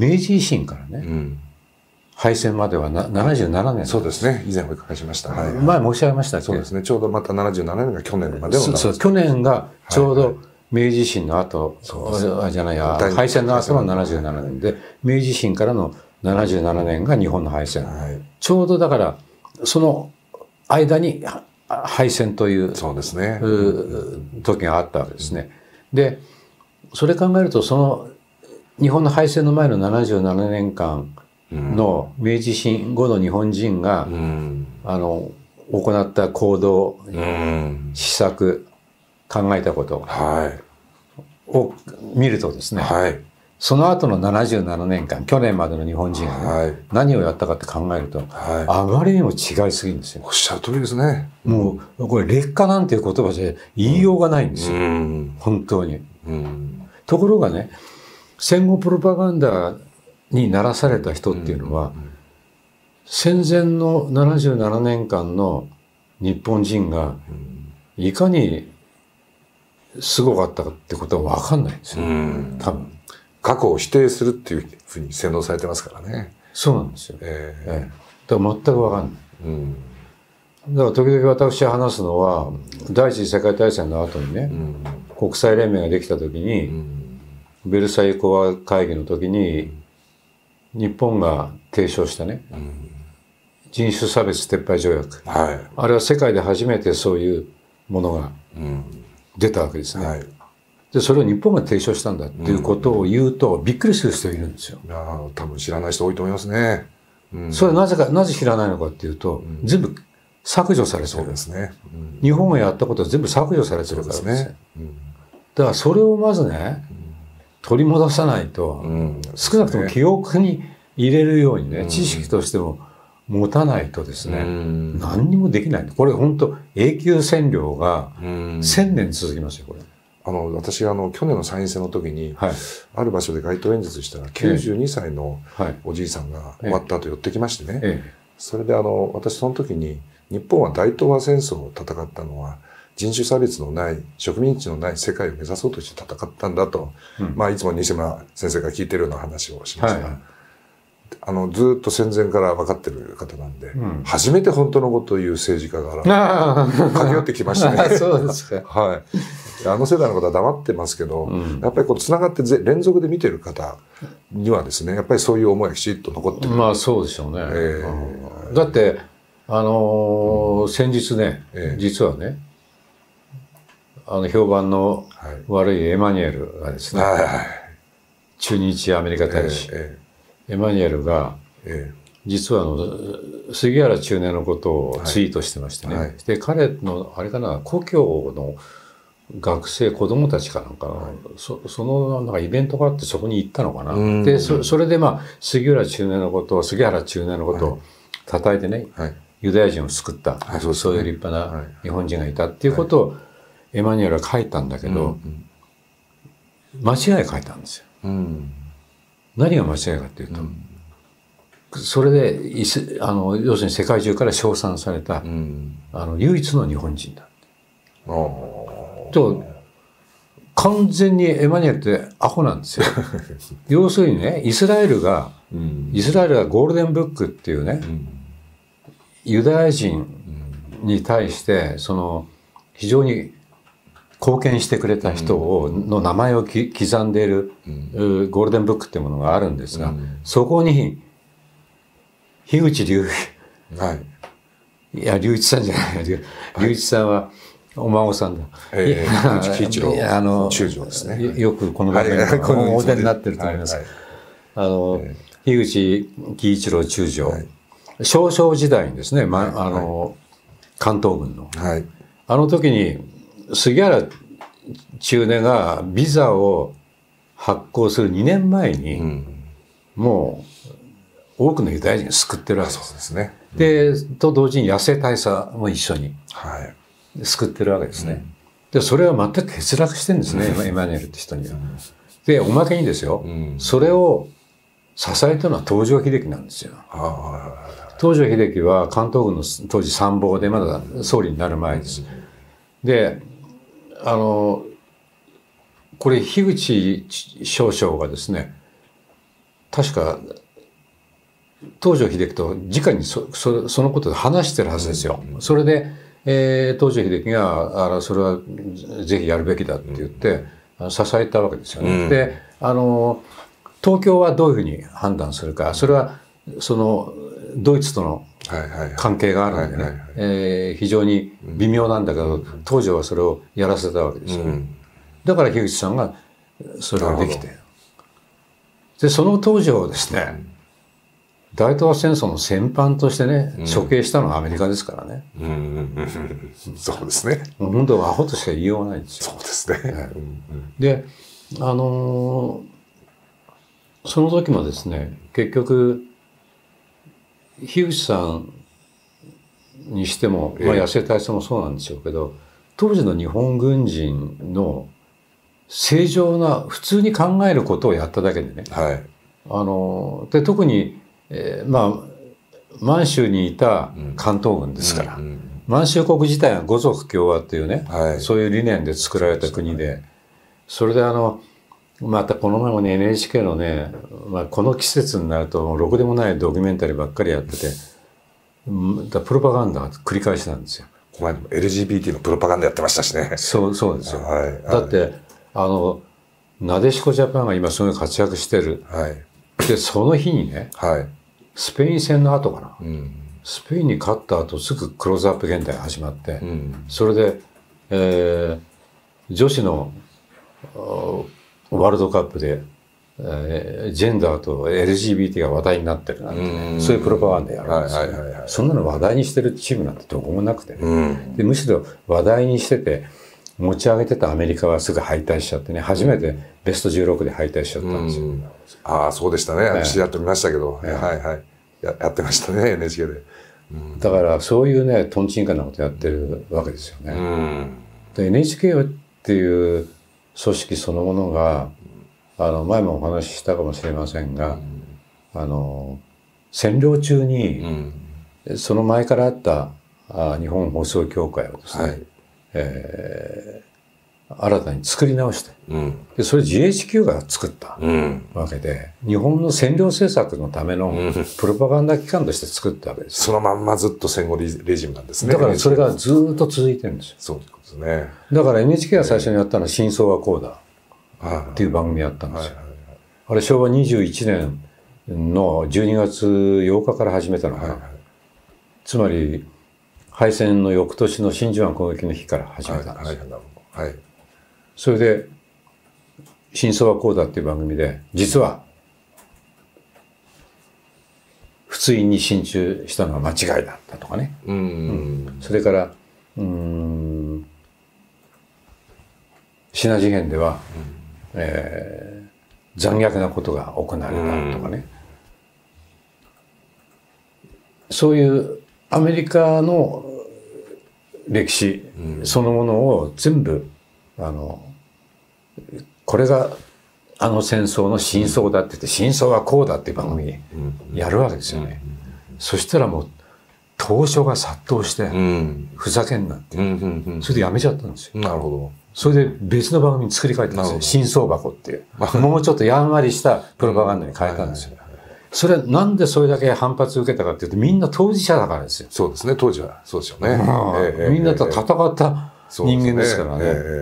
明治維新からね、うん、敗戦まではなななじゅうななねん。 そうですね。以前お伺いしました。はい、 前申し上げましたっけ。 そうですね。ちょうどまたななじゅうななねんが去年までの。 そうそう、去年がちょうど明治維新の後、はいはい、じゃないや、敗戦の後のななじゅうななねんで、明治維新からのななじゅうななねんが日本の敗戦。はい、ちょうどだから、その間に敗戦という、 そうですね、 時があったわけですね。で、それ考えると、その日本の敗戦の前のななじゅうななねんかんの明治維新後の日本人が、うん、あの行った行動、うん、施策、考えたことを見るとですね、はい、その後のななじゅうななねんかん、去年までの日本人が、ね、はい、何をやったかって考えると、はい、あまりにも違いすぎるんですよ。 おっしゃる通りですね。 もう、これ劣化なんていう言葉じゃ言いようがないんですよ。うん、本当に、うん。ところがね、戦後プロパガンダにならされた人っていうのは、うんうんうん、戦前のななじゅうななねんかんの日本人が、いかにすごかったかってことは分かんないんですよ。多分。 過去を否定するっていうふうに洗脳されてますからね。 そうなんですよ。えーえー、だから全く分かんない。うん、だから時々私が話すのは、第一次世界大戦の後にね、うん、国際連盟ができた時に、うん、ベルサイユ講和会議の時に、日本が提唱したね、うん、人種差別撤廃条約、はい、あれは世界で初めてそういうものが出たわけですね。はい、でそれを日本が提唱したんだっていうことを言うと、びっくりする人いるんですよ。 いや多分知らない人多いと思いますね。 うん、それはなぜかなぜ知らないのかっていうと、うん、全部削除されてる。そうですね。うん、日本がやったことは全部削除されてるからですね。ですね、うん、だからそれをまずね、うん、取り戻さないと、うん、少なくとも記憶に入れるようにね、うん、知識としても持たないとですね、うん、何にもできない。これ本当永久占領が千年続きますよ、これ。 あの私があの去年の参院選の時に、はい、ある場所で街頭演説したらきゅうじゅうにさいのおじいさんが終わった後寄ってきましてね、ええ、それであの私その時に日本は大東亜戦争を戦ったのは人種差別のない植民地のない世界を目指そうとして戦ったんだと、うん、まあいつも西村先生が聞いてるような話をしました、はい、あのずっと戦前から分かってる方なんで、うん、初めて本当のことを言う政治家が駆け寄ってきましたね。 そうですか。 はい。あの世代の方は黙ってますけど、うん、やっぱりこうつながって連続で見てる方にはですね、やっぱりそういう思いがきちっと残ってる。 まあそうでしょうね。えー、だってあのーうん、先日ね、えー、実はね、あの評判の悪いエマニュエルがですね、はいはい、駐日アメリカ大使、えーえー、エマニュエルが、えー、実はあの杉原中年のことをツイートしてましてね、はいはい、で彼のあれかな、故郷の学生子供たちかなんか、はい、そ, そのなんかイベントがあってそこに行ったのかな。で そ, それでまあ杉浦中年のことを杉原中年のことを叩いてね、はい、ユダヤ人を救った、はい、そう, そういう立派な日本人がいたっていうことをエマニュエルは書いたんだけど、はい、間違い書いたんですよ。うん、何が間違いかっていうと、うん、それでイスあの要するに世界中から称賛された、うん、あの唯一の日本人だって。と完全にエマニュエルってアホなんですよ。要するにね、イスラエルが、うん、イスラエルがゴールデンブックっていうね、うん、ユダヤ人に対してその非常に貢献してくれた人をの名前をき刻んでいる、うん、ゴールデンブックっていうものがあるんですが、うん、そこに樋口隆一、はい、いや隆一さんじゃない隆一さんはお孫さんだ。 ええー、樋口喜一郎あの中将ですね。 よくこの番組のお出になってると思います。はいはい、あの、えー、樋口喜一郎中将、はい、少将時代にですね、ま、あの、はい、関東軍の、はい、あの時に杉原中根がビザを発行するにねんまえに、うん、もう多くのユダヤ人を救ってるわけです。 そうですね。 うん、で、と同時に野生大佐も一緒に救ってるわけですね。うん、で、それは全く欠落してるんですね、うん、エマニュエルって人には。うん、で、おまけにですよ、うん、それを支えたのは東条英機なんですよ。東条英機は関東軍の当時参謀でまだ総理になる前です。で、あの、これ、樋口少将がですね、確か、東条英機と直に そ, そ, そのことで話してるはずですよ。それで、えー、東条英機が、あそれはぜひやるべきだって言って、支えたわけですよね。うん、で、あの、東京はどういうふうに判断するか、それは、その、ドイツとの関係があるんでね、非常に微妙なんだけど、東条はそれをやらせたわけですよね。うん、だから樋口さんがそれができて。で、その東条をですね、大東亜戦争の戦犯としてね、処刑したのはアメリカですからね。 うん、そうですね。 本当はアホとしか言いようがないんですよ。 そうですね。はい、 で、あのー、その時もですね、結局、樋口さんにしても、まあ、野生大佐もそうなんでしょうけど、当時の日本軍人の正常な、普通に考えることをやっただけでね。はい。あの、で、特に、えー、まあ、満州にいた関東軍ですから、うんうんうん、満州国自体は五族共和っていうね、はい、そういう理念で作られた国で、それであの、またこの前もね エヌエイチケー のね、まあ、この季節になるとろくでもないドキュメンタリーばっかりやってて、だプロパガンダが繰り返しなんですよ。 この前も エルジービーティー のプロパガンダやってましたしね。 そうそうですよ。はい、だってあのなでしこジャパンが今すごい活躍してる。はい、でその日にね、はい、スペイン戦の後かな、うん、スペインに勝った後すぐクローズアップ現代始まって、うん、それで、えー、女子のワールドカップで、えー、ジェンダーと エルジービーティー が話題になってるなんてね、そういうプロパガンダやるんですよ、はいはいはいはい。そんなの話題にしてるチームなんてどこもなくてね、うん、でむしろ話題にしてて持ち上げてたアメリカはすぐ敗退しちゃってね、初めてベストじゅうろくで敗退しちゃったんですよ。うん、 ああ、そうでしたね。私やってみましたけど、はいはいはい、や, やってましたね エヌエイチケー で、 うん。だからそういうねとんちんかなことやってるわけですよね。うん、で エヌエイチケー っていう組織そのものが、あの前もお話ししたかもしれませんが、うん、あの占領中に、うん、その前からあったあ日本放送協会をですね、はい、えー、新たに作り直して、うん、でそれ ジーエイチキュー が作ったわけで、うん、日本の占領政策のためのプロパガンダ機関として作ったわけです。 そのまんまずっと戦後レジムなんですね。 だからそれがずっと続いてるんですよ。 そうですね。 だから エヌエイチケー が最初にやったのは真相はこうだっていう番組やったんですよ。あれしょうわにじゅういちねんのじゅうにがつようかから始めたのかな。はいはい、つまり敗戦の翌年の真珠湾攻撃の日から始めたんですよ。はいはいはい、それで真相はこうだっていう番組で、実は仏印に進駐したのは間違いだったとかね。うん、うん、それからうーんシナ事変では、うん、えー、残虐なことが行われたとかね、うん、そういうアメリカの歴史そのものを全部、あのこれがあの戦争の真相だって言って、真相はこうだっていう番組やるわけですよね。そしたらもう投書が殺到してふざけんなって、それでやめちゃったんですよ。 なるほど。 それで別の番組に作り変えたんですよ。真相箱っていうもうちょっとやんわりしたプロパガンダに変えたんですよ。 それなんでそれだけ反発を受けたかっていうと、みんな当事者だからですよ。 そうですね、当時はそうですよね。 えー、みんなと戦った人間ですからね。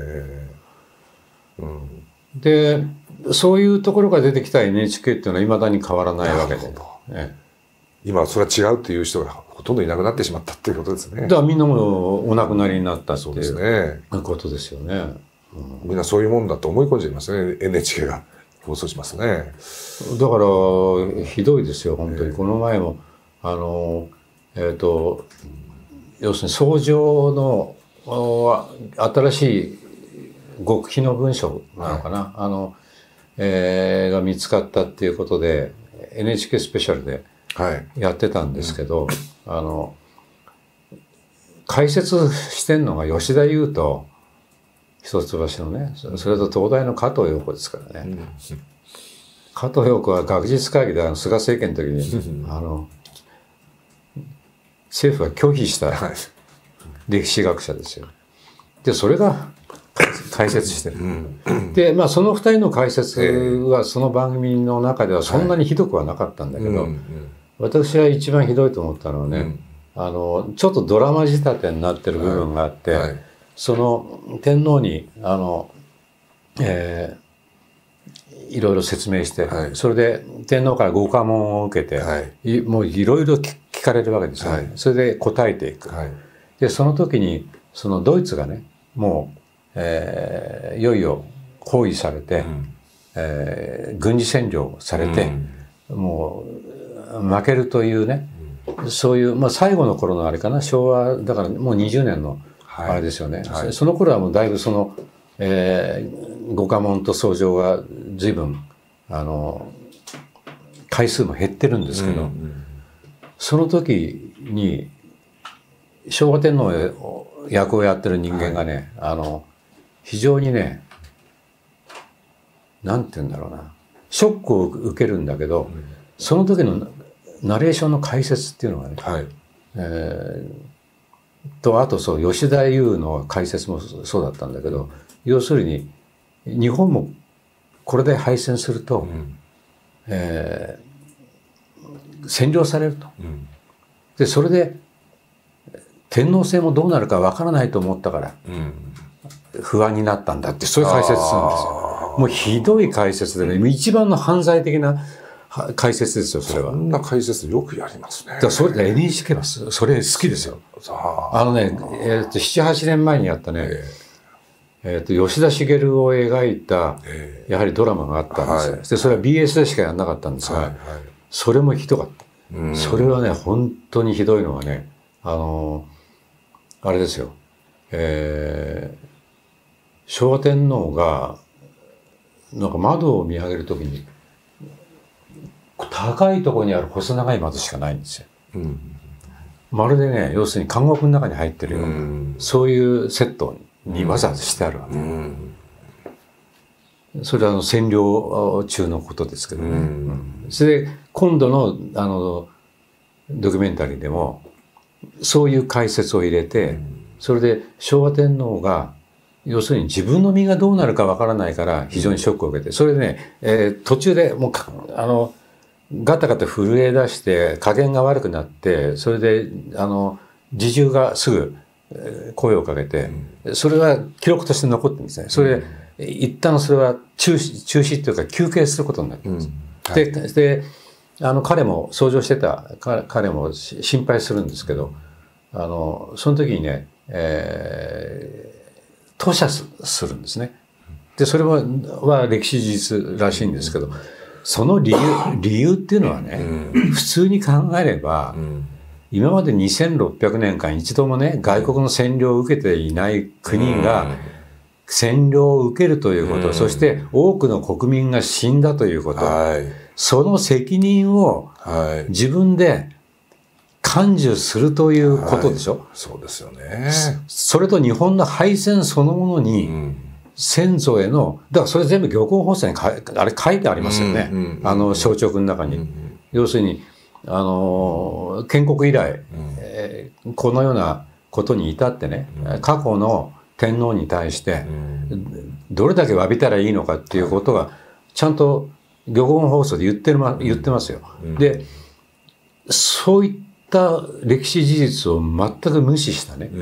で、そういうところが出てきた エヌエイチケー っていうのはいまだに変わらないわけで。ええ、 今それは違うっていう人がほとんどいなくなってしまったっていうことですね。 だからみんなもお亡くなりになったっていうね、 ことですよね。 うん、みんなそういうもんだと思い込んじゃいますね、エヌエイチケー が放送しますね。 だからひどいですよ本当に。えー、この前もあのえっ、ー、と要するに訴状の新しい極秘の文書なのかな、はい、あの、えー、が見つかったっていうことで エヌエイチケー スペシャルでやってたんですけど、はい、うん、あの解説してんのが吉田優と一橋のね、それと東大の加藤陽子ですからね、うん、加藤陽子は学術会議であの菅政権の時にあの政府が拒否した歴史学者ですよ。でそれが解説してる、うん、でまあそのふたりの解説はその番組の中ではそんなにひどくはなかったんだけど、はい、私は一番ひどいと思ったのはね、うん、あのちょっとドラマ仕立てになってる部分があって、はいはい、その天皇にあの、えー、いろいろ説明して、はい、それで天皇からご下問を受けて、はい、もういろいろ聞かれるわけですよね、はい、それで答えていく、はい、でその時にそのドイツがねもう、えー、いよいよ包囲されて、うん、えー、軍事占領されて、うん、もう負けるというね、うん、そういう、まあ、最後の頃のあれかな、昭和だからもうにじゅうねんのあれですよね、はいはい、その頃はもうだいぶその、えー、ご下問と訴状が随分あの回数も減ってるんですけど、うんうん、その時に昭和天皇役をやってる人間がね、はい、あの非常にね、なんて言うんだろうな、ショックを受けるんだけど、うん、その時のナレーションの解説っていうのがね、はい、えー、とあとそう吉田優の解説もそうだったんだけど、うん、要するに日本もこれで敗戦すると、うん、えー、占領されると、うん、でそれで天皇制もどうなるかわからないと思ったから、うん、不安になったんだって、そういう解説するんですよ。もうひどい解説でね、うん、一番の犯罪的な解説ですよ、それは。 そんな解説よくやりますね。 だからそれで エヌエイチケー はそれ好きですよ。あのね、えっと、なな、はちねんまえにやったね、えっと、吉田茂を描いた、やはりドラマがあったんですよ。はい、で、それは ビーエス でしかやらなかったんですが、はいはい、それもひどかった。うん、それはね、本当にひどいのはね、あの、あれですよ、えー、昭和天皇が、なんか窓を見上げるときに、高いところにある細長い窓しかないんですよ。うん、まるでね、要するに監獄の中に入ってるような、うん、そういうセットにわざわざしてあるわけ。うん、それはあの占領中のことですけどね。うん、それで今度のあのドキュメンタリーでもそういう解説を入れて、うん、それで昭和天皇が要するに自分の身がどうなるかわからないから非常にショックを受けて、それでね、えー、途中でもうあのガタガタ震え出して加減が悪くなって、それであの侍従がすぐ声をかけて、それは記録として残ってるんですね。それで一旦それは中止中止というか休憩することになってます。うん、はい、でであの彼も掃除をしてた彼も心配するんですけど、あのその時にね、えー、吐射するんですね。でそれはは歴史事実らしいんですけど、その理由理由っていうのはね、うん、普通に考えれば、うん、今までにせんろっぴゃくねんかん一度もね外国の占領を受けていない国が占領を受けるということ、うん、そして多くの国民が死んだということ、はい、その責任を自分で甘受するということでしょ、はい、 そうですよね。 それと日本の敗戦そのものに、うん、先祖への、だからそれ全部漁港法制にかあれ書いてありますよね、うんうんうん、あの小直の中に、うんうん、要するにあの建国以来、うんえー、このようなことに至ってね、うん、過去の天皇に対してどれだけ詫びたらいいのかっていうことがちゃんと玉音放送で言ってる、ま、言ってますよ。うん、で、そういった歴史事実を全く無視したね、うん、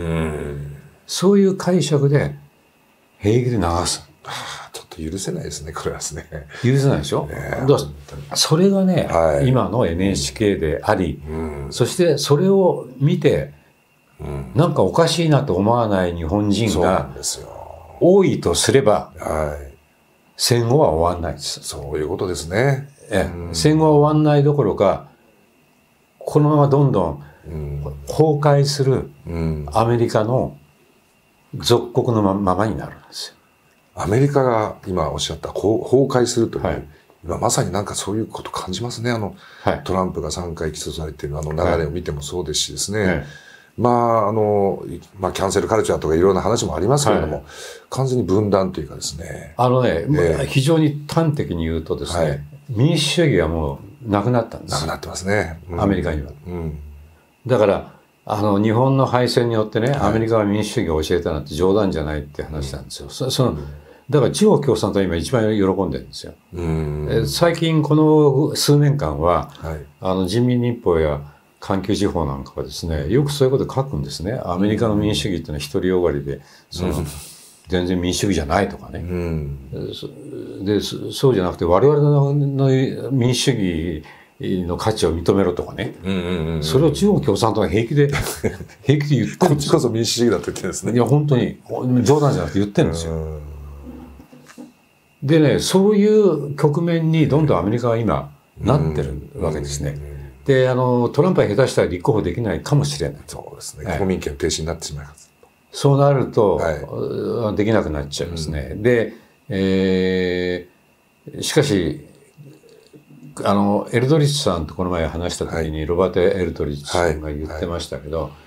そういう解釈で平気で流す。 ちょっと許せないですね、これはですね。 許せないでしょ、ね、だからそれがね、はい、今の エヌエイチケー であり、うん、そしてそれを見て、うん、なんかおかしいなと思わない日本人が多いとすれば、はい、戦後は終わんないです。 そういうことですね。 ええ、うん、戦後は終わんないどころか、このままどんどん崩壊するアメリカの属国のままになるんですよ。 アメリカが今おっしゃった崩壊するという、はい、今まさになんかそういうこと感じますね。あの、はい、トランプがさんかい起訴されているあの流れを見てもそうですしですね。はい、まあ、あの、まあ、キャンセルカルチャーとかいろんな話もありますけれども、はい、完全に分断というかですね。 あのね、えー、非常に端的に言うとですね、はい、民主主義はもうなくなったんです。 なくなってますね。 うん、アメリカには。うん、だから、あの、日本の敗戦によってね、はい、アメリカは民主主義を教えたなんて冗談じゃないって話なんですよ。うん、そ, その、うんだから中国共産党は今一番喜んでるんですよ。うん最近この数年間は、はい、あの人民日報や環球時報なんかはですね、よくそういうこと書くんですね。アメリカの民主主義っていうのは独りよがりで、その、うん、全然民主主義じゃないとかね。うん、でそうじゃなくて我々の民主主義の価値を認めろとかね。それを中国共産党が平気で、平気で言ってるんですよ。 こっちこそ民主主義だと言ってるんですね。 いや、本当に、冗談じゃなくて言ってるんですよ。でね、そういう局面にどんどんアメリカは今なってるわけですね。で、あの、トランプは下手したら立候補できないかもしれない。 そうですね。公民権停止になってしまいます。 そうなると、はい、できなくなっちゃいますね。うん、で、えー、しかし、あの、エルドリッチさんとこの前話した時に、はい、ロバート・エルドリッチさんが言ってましたけど、はいはい、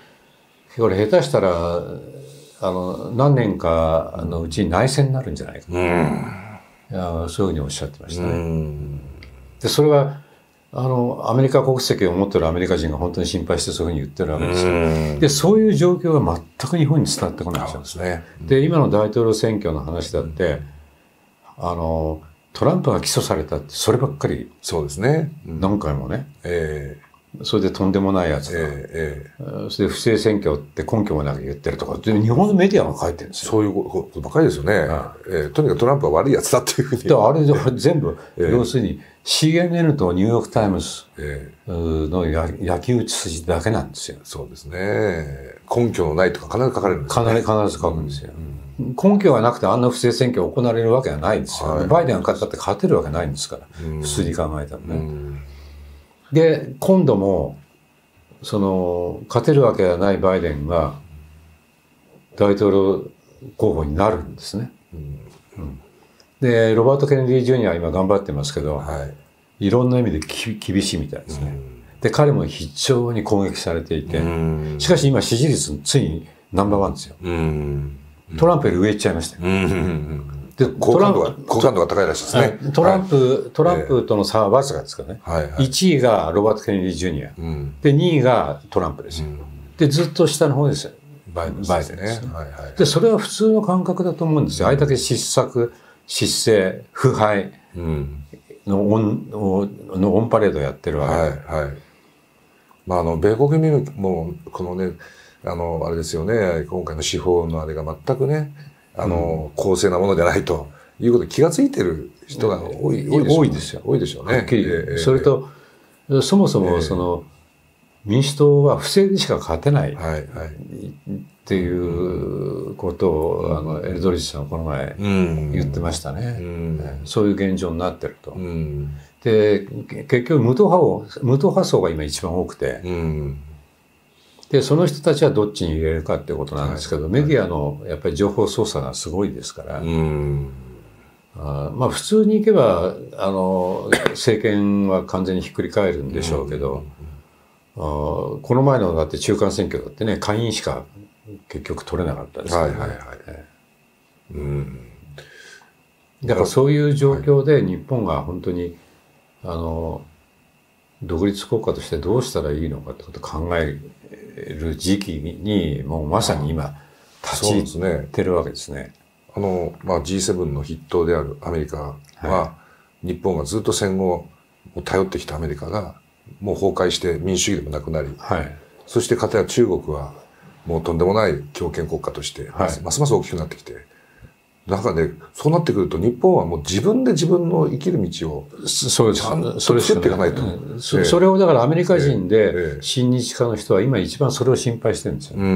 これ下手したら、あの、何年かのうちに内戦になるんじゃないかな。うんいやそういうふうにおっしゃってましたね。でそれはあのアメリカ国籍を持っているアメリカ人が本当に心配してそういうふうに言ってるわけですよ。でそういう状況が全く日本に伝わってこないんですよ。で、ねうん、で今の大統領選挙の話だって、うん、あのトランプが起訴されたってそればっかりそうですね、 うん、何回もね、えーそれでとんでもないやつだ、ええー、それで不正選挙って根拠もなく言ってるとかで日本のメディアが書いてるんですよ。 そういうことばかりですよね、ああえー、とにかくトランプは悪いやつだっていうふうに。 だからあれ全部、えー、要するに シーエヌエヌ とニューヨークタイムズの焼き打ち筋だけなんですよ。 そうですね。根拠のないとか必ず書かれるんですよ、ね、 必ず必ず書くんですよ、うん、根拠がなくてあんな不正選挙が行われるわけがないんですよ、はい、バイデンが勝ったって勝てるわけないんですから、うん、普通に考えたらね、うんで、今度も、その、勝てるわけがないバイデンが、大統領候補になるんですね。うんうん、で、ロバート・ケネディ・ジュニアは今頑張ってますけど、はい、いろんな意味でき厳しいみたいですね。うん、で、彼も非常に攻撃されていて、うん、しかし今支持率ついにナンバーワンですよ。うん、トランプより上行っちゃいましたよ。うんうんで好感度が、好感度が高いらしいですね。 トランプ、はい、トランプとの差はわずかですからね。はいはい、いちいがロバート・ケネディ・ジュニア、うん。で、にいがトランプですよ。うん、で、ずっと下の方ですよ。バイデンですね。はいはい、で、それは普通の感覚だと思うんですよ。あれだけ失策、失勢、腐敗のオン、のオンパレードをやってるわけで。はいはい。 まあ、あの、米国民も、このね、あの、あれですよね、今回の司法のあれが全くね、あの、公正なものじゃないということに気がついてる人が多い、 多いでしょう、多いですよ。 多いでしょうね。 はっきり。えー、それと、そもそもその、えー、民主党は不正でしか勝てないっていうことを、うん、あの、エルドリッチさんはこの前言ってましたね。うん、そういう現状になってると。うん、で、結局無党派を、無党派層が今一番多くて、うんで、その人たちはどっちに入れるかっていうことなんですけど、はい、メディアのやっぱり情報操作がすごいですから、うんあまあ普通に行けば、あの、政権は完全にひっくり返るんでしょうけど、うん、あこの前のだって中間選挙だってね、下院しか結局取れなかったですからね。はいはいはいうん、だからそういう状況で日本が本当に、あの、独立国家としてどうしたらいいのかってことを考える時期にもうまさに今立ち入ってるわけですね。 あの、まあ、ジーセブン の筆頭であるアメリカは、は日本がずっと戦後を頼ってきたアメリカがもう崩壊して民主主義でもなくなり、はい、そしてかたや中国はもうとんでもない強権国家として、はい、ますます大きくなってきて、だからね、そうなってくると日本はもう自分で自分の生きる道をちゃんと作っていかないと。 そ, それをだからアメリカ人で親日家の人は今一番それを心配してるんですよ。うん、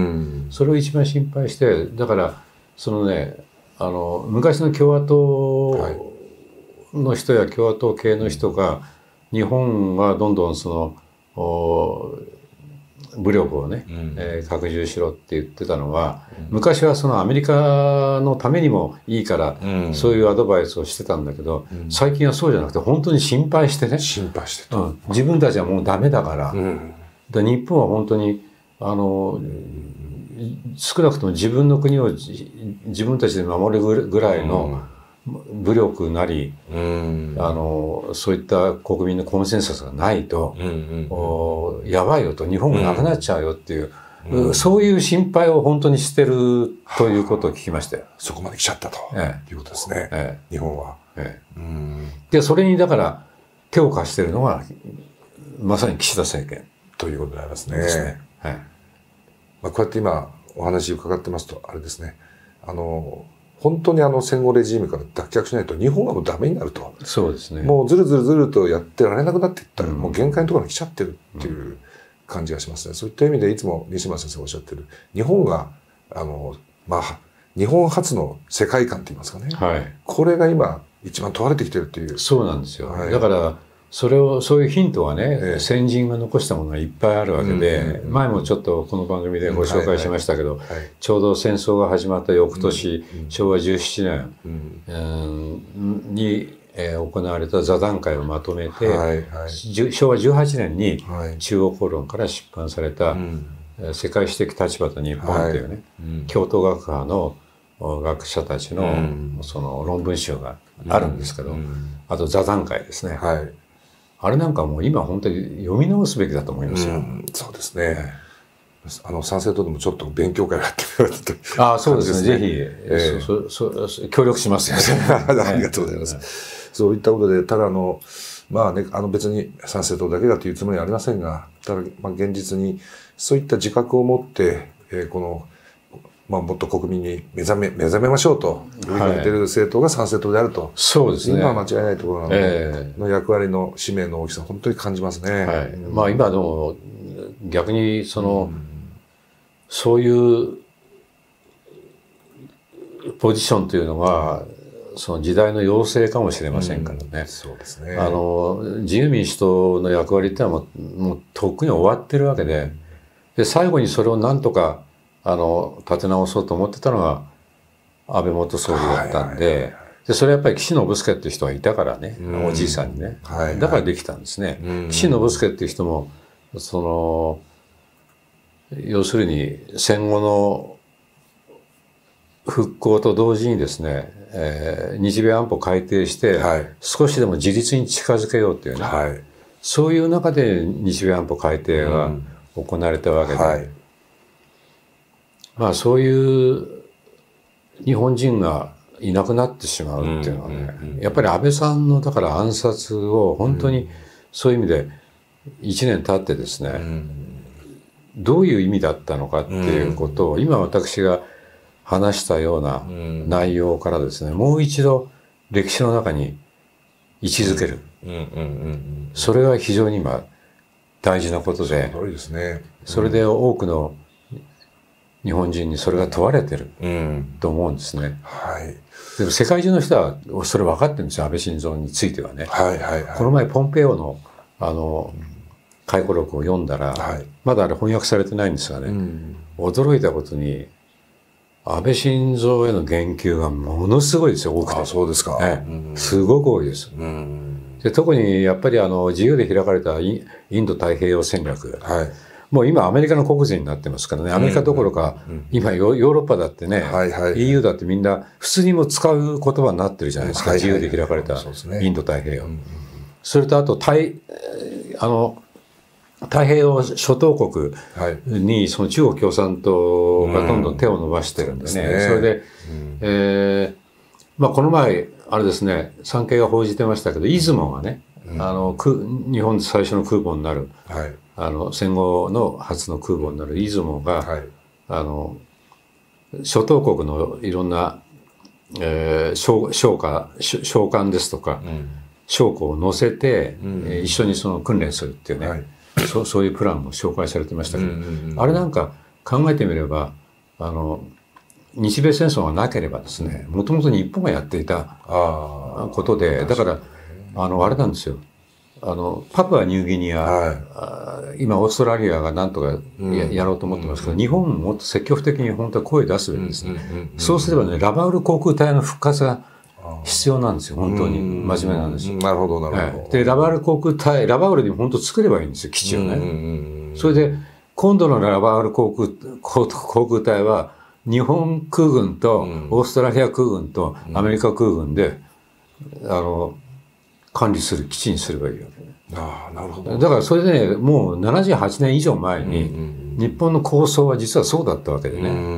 それを一番心配して、だからそのね、あの昔の共和党の人や共和党系の人が日本はどんどんその武力をね、うんえー、拡充しろって言ってたのは、うん、昔はそのアメリカのためにもいいから、うん、そういうアドバイスをしてたんだけど、うん、最近はそうじゃなくて本当に心配してね、 心配してた、 うん、自分たちはもうダメだから、うん、で日本は本当にあの、うん、少なくとも自分の国を自分たちで守るぐらいの武力なり、うん、あのそういった国民のコンセンサスがないと、うんうん、やばいよと、日本がなくなっちゃうよっていう、うん、そういう心配を本当にしてるということを聞きましたよ。 そこまで来ちゃったと、ええ、いうことですね、ええ、日本は、ええ、うん。 でそれにだから手を貸しているのがまさに岸田政権ということでありますね。ですね、はい。まあ、こうやって今お話伺ってますとあれですね、あの本当にあの戦後レジームから脱却しないと日本がもうダメになると。 そうですね。 もうずるずるずるとやってられなくなっていったら、うん、もう限界のところに来ちゃってるっていう感じがしますね。そういった意味でいつも西村先生がおっしゃってる日本があのまあ日本初の世界観って言いますかね。はい。これが今一番問われてきてるっていう。 そうなんですよ。はい、だからそれをそういうヒントはね、ええ、先人が残したものがいっぱいあるわけで、うん、前もちょっとこの番組でご紹介しましたけど、うんはいはい、ちょうど戦争が始まった翌年、うん、しょうわじゅうななねん、うん、に、えー、行われた座談会をまとめて、はいはい、しょうわじゅうはちねんに中央公論から出版された、はい、世界史的立場と日本というね、はい、京都学派の学者たちの、うん、その論文集があるんですけど、うん、あと座談会ですね。はいあれなんかもう今本当に読み直すべきだと思いますよ。うん、 そうですね。あの参政党でもちょっと勉強会をやってみようと。 ああ、そうですね。ぜひ、えー、そそそ協力しますよ。 ありがとうございます。はい、そういったことで、ただあの、まあね、あの別に参政党だけだというつもりはありませんが、ただ、まあ現実にそういった自覚を持って、えー、この、まあ、もっと国民に目覚め、目覚めましょうと呼びかけている政党が参政党であると。はい、そうですね。今は間違いないところなので、えー、の役割の使命の大きさ、本当に感じますね。はい。 うん、まあ今の、逆にその、うん、そういうポジションというのが、その時代の要請かもしれませんからね。うん、そうですね。あの、自由民主党の役割ってのはもう、もうとっくに終わってるわけで、で、最後にそれをなんとか、あの、立て直そうと思ってたのが安倍元総理だったんで、で、それはやっぱり岸信介っていう人がいたからね、うん、おじいさんにね、はいはい。だからできたんですね。うん、岸信介っていう人も、その、要するに戦後の復興と同時にですね、えー、日米安保改定して、はい、少しでも自立に近づけようっていうね、はい、そういう中で日米安保改定が行われたわけで、うんはいまあそういう日本人がいなくなってしまうっていうのはね、やっぱり安倍さんのだから暗殺を本当にそういう意味でいちねん経ってですね、どういう意味だったのかっていうことを今私が話したような内容からですね、もう一度歴史の中に位置づける。それが非常に今大事なことで、それで多くの日本人にそれが問われてると思うんですね。うん、はい。でも世界中の人はそれ分かってるんですよ、安倍晋三についてはね。はいはいはい。この前ポンペオのあの回顧録を読んだら、はい、まだあれ翻訳されてないんですがね、うん、驚いたことに安倍晋三への言及がものすごいですよ、多くて。 あ、そうですか。 ね、うん、すごく多いです。うん、で特にやっぱりあの自由で開かれたインド太平洋戦略。はいもう今アメリカの国税になってますからね。アメリカどころか、うんうん、今ヨーロッパだってね、はいはい、イーユー だってみんな普通にも使う言葉になってるじゃないですか。はいはい、自由で開かれたインド太平洋。うんうん、それとあと太、あの、太平洋諸島国にその中国共産党がどんどん手を伸ばしてるんですね。うん、それで、うん、えー、まあこの前、 あれですね、産経が報じてましたけど、出雲がね、うん、あの日本で最初の空母になる、はい、あの戦後の初の空母になる出雲が、はい、あの諸島国のいろんな、えー、商商家商艦ですとか、うん、将校を乗せて、うん、えー、一緒にその訓練するっていうね、はい、そ, そういうプランも紹介されてましたけど、うんうんうん、あれなんか考えてみれば、あの日米戦争がなければですね、もともと日本がやっていたことで、だからあのあれなんですよ。あのパプアニューギニア、はい、今オーストラリアがなんとか や,、うん、やろうと思ってますけど、うん、日本ももっと積極的に本当は声出すべきですね。そうすればね、ラバウル航空隊の復活が必要なんですよ。本当に真面目なんですよ。 なるほどなるほど。 はい、でラバウル航空隊、ラバウルに本当作ればいいんですよ、基地をね。それで今度のラバウル航空航空隊は日本空軍とオーストラリア空軍とアメリカ空軍で、うん、あの管理する基地にすればいいわけね。 ああ、なるほど。 だからそれでね、もうななじゅうはちねん以上前に、うんうん、日本の構想は実はそうだったわけでね。うんうん、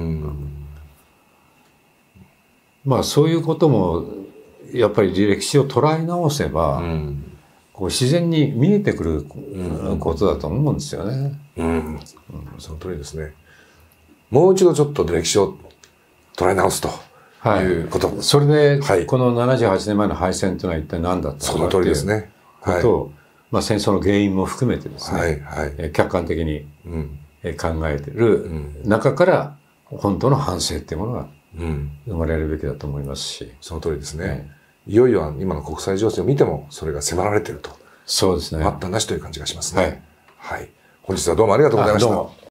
まあそういうこともやっぱり歴史を捉え直せば、うん、こう自然に見えてくることだと思うんですよね。 うんうん、その通りですね。もう一度ちょっと歴史を捉え直すということ。はい、 それで、はい、このななじゅうはちねんまえの敗戦というのは一体何だったのかということを、まあ、戦争の原因も含めてですね、はいはい、客観的に考えている中から本当の反省っていうものが生まれるべきだと思いますし。 その通りですね。はい、いよいよ今の国際情勢を見てもそれが迫られていると。 そうですね。 待ったなしという感じがしますね。はい。はい、本日はどうもありがとうございました。